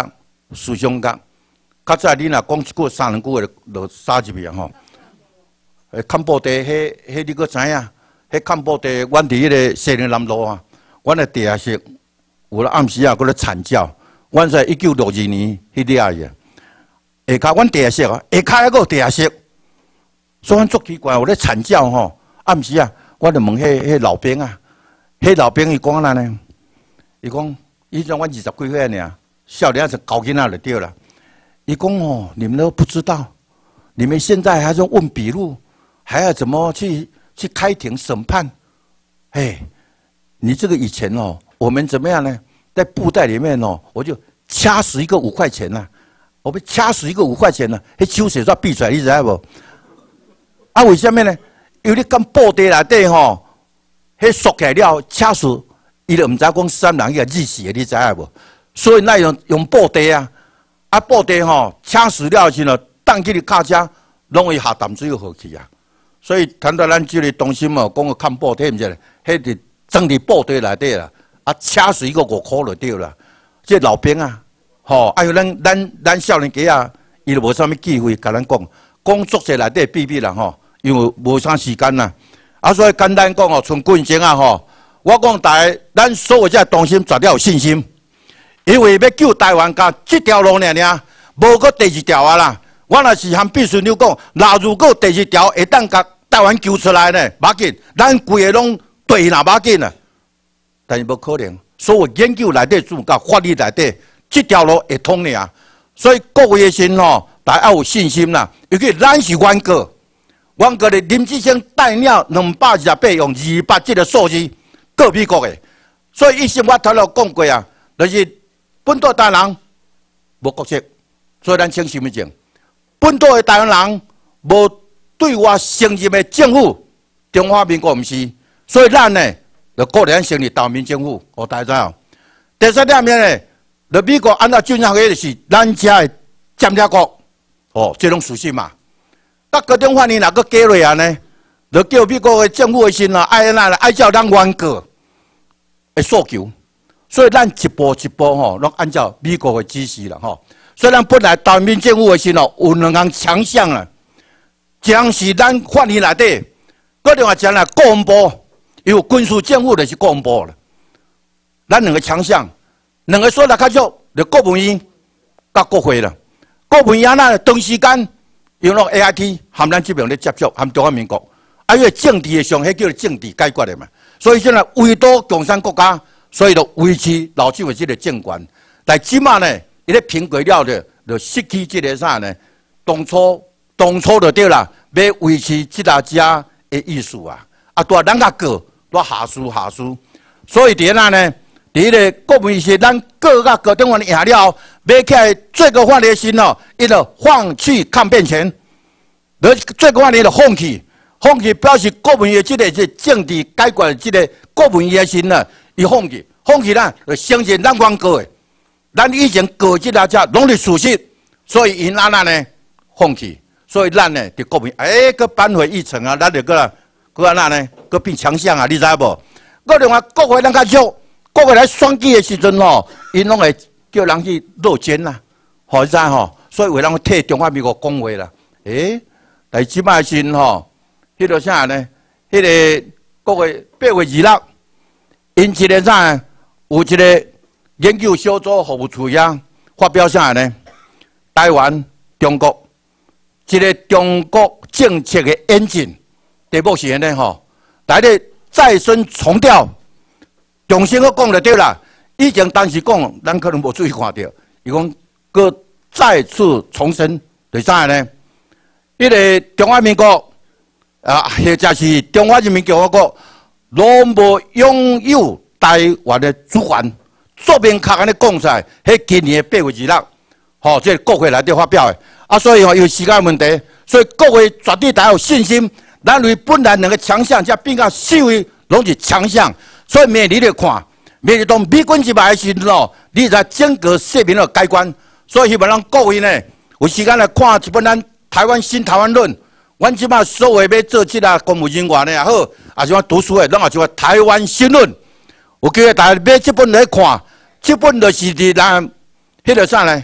思想家。较早你若讲一句三两句的，就杀入去啊吼。诶，坎布地，迄迄你阁知影？迄坎布地，阮伫迄个西宁南路啊，阮的地下室有咧暗时啊，搁咧惨叫。阮在一九六二年迄底啊个，下骹阮地下室啊，下骹还阁有地下室，所以阮足奇怪，有咧惨叫吼。暗时啊，我就问迄迄老兵啊，迄老兵伊讲安尼，伊讲，伊讲阮二十几岁尔，少年是高囡仔就对了。伊讲哦，你们都不知道，你们现在还是问笔录，还要怎么去去开庭审判？哎，你这个以前哦，我们怎么样呢？在布袋里面哦，我就掐死一个五块钱呐、啊，我被掐死一个五块钱呐、啊，迄手写煞闭出来，你知影无？啊，为什么呢？因为你讲布袋内底吼，迄缩起来了，掐死伊就唔知讲三人伊个日死的，你知影无？所以那用用布袋啊。啊，布袋吼，掐死了时候，放去你脚车，拢会下淡水河去啊。所以谈到咱这个中心哦，讲个看布袋，毋是咧，迄个装伫布袋内底啦。啊，掐死一个五箍就对啦。这老兵啊，吼，哎呦，咱咱咱少年家啊，伊就无啥物机会甲咱讲，工作室内底秘密啦吼，因为无啥时间啦。啊，所以简单讲哦，从军情啊吼，我讲大家，咱所有这中心绝对有信心。因为要救台湾，甲这条路尔尔，无个第二条啊啦。我若是和秘书长讲，那如果第二条会当甲台湾救出来呢，无要紧，咱规个拢对啦，无要紧啊。但是无可能，所有研究内底主甲法律内底，这条路会通尔。所以各位的心吼，大家要有信心啦。尤其咱是原告，原告的林志升带了两百二十八用二百这个数字告美国的，所以以前我头头讲过啊，就是。本岛台湾人无国籍，所以咱请身份证。本岛的台湾人无对外承认的政府，中华民国毋是，所以咱呢，就个人成立台湾民政府，我大家知哦。第三点面呢，就美国按照军事会就是咱遮的占领国，哦，这种属性嘛。那各种法律哪个加落啊呢？就叫美国的政府的心啊，爱那爱照咱原告的诉求。所以咱一步一步吼，拢按照美国的指示啦吼。所以咱本来台湾民政府的时候有两项强项啊，一项是咱法律内底，搁另外一项啦国防部，因为军事政府就是国防部啦。咱两个强项，两个所在较少，就国务院甲国会啦。国务院那长时间用了 A I T 含咱这边咧接触，含中华民国，啊，因为政治的上，迄叫做政治解决的嘛。所以现在围堵共产国家。所以就维持老旧的这个政权，但即马呢，伊咧评过了的，就失去这个啥呢？当初当初就对啦，要维持这大家的意思啊，啊，多咱个过，多下输下输。所以伫那呢，伫个国民是咱各个各等方的赢了后，要起来最高法的心哦，伊就放弃抗辩权，而最高法的就放弃，放弃表示国民的这个是政治解决的这个国民的心呢。伊放弃，放弃咱就承认咱原告的，咱以前告即个只拢是事实，所以因安那呢放弃，所以咱呢伫国民哎，佮扳回一城啊，咱就个佮安那呢，佮变强项啊，你知无？佮另外国会咱较少，国会来选举的时阵吼，因拢会叫人去落监啦，吼，知吼？所以为人替中华民国讲话啦，诶，但是即摆时吼，迄个啥呢？迄个国会八月二六。因一个啥？有一个研究小组服务处呀，发表啥呢？台湾、中国一个中国政策的演进，第目前呢吼，来咧再生重调，重新去讲就对啦。以前当时讲，咱可能无注意看到，伊讲佮再次重申，是啥呢？迄个中华民国啊，或者是中华人民共和国。拢无拥有台湾的主权，作明确安尼讲出来，迄今年八月二六，吼，这国会内底发表的，啊，所以吼有时间问题，所以国会绝对大家有信心，咱为本来两个强项，才变到四位拢是强项，所以明日你来看，明日当美军入来的时阵哦，你才整个社民的改观，所以希望咱各位呢有时间来看一本咱台湾新台湾论。阮即马所有要做即个公务人员的也好，也是我读书的，拢也是我台湾新论。有机会大家买即本来看，即本就是伫咱迄个啥呢？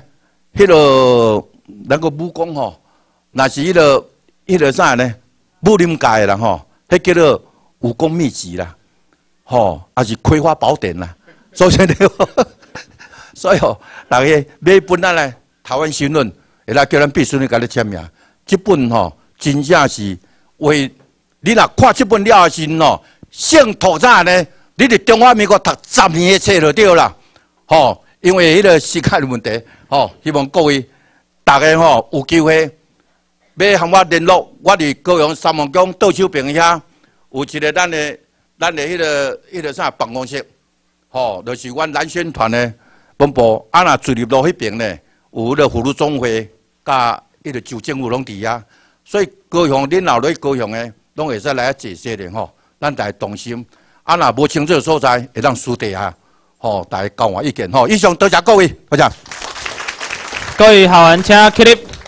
迄个咱个武功吼，若是迄个迄个啥呢？武林界啦吼，迄叫做武功秘籍啦，吼，还是葵花宝典啦。所以呢，所以吼，大家买本仔来台湾新闻，会来叫咱秘书呢甲你签名。这本吼，真正是为你若看这本了后时吼，姓土早呢，你伫中华民国读十年的册就对啦，吼，因为迄个时间的问题，吼，希望各位大家吼有机会。要和我联络，我伫高雄三王宫倒手坪遐有一个咱的咱的迄个迄个啥办公室，吼，就是阮蓝宣团的本部。啊，若自立路迄边呢，有迄个妇女总会，甲迄个州政府拢伫遐，所以高雄恁老来高雄的，拢会使来坐些的吼，咱大家同心。啊，若无清楚的所在，会当私底下，吼，大家交换意见吼。以上多谢各位，多谢。 各位校员请起立。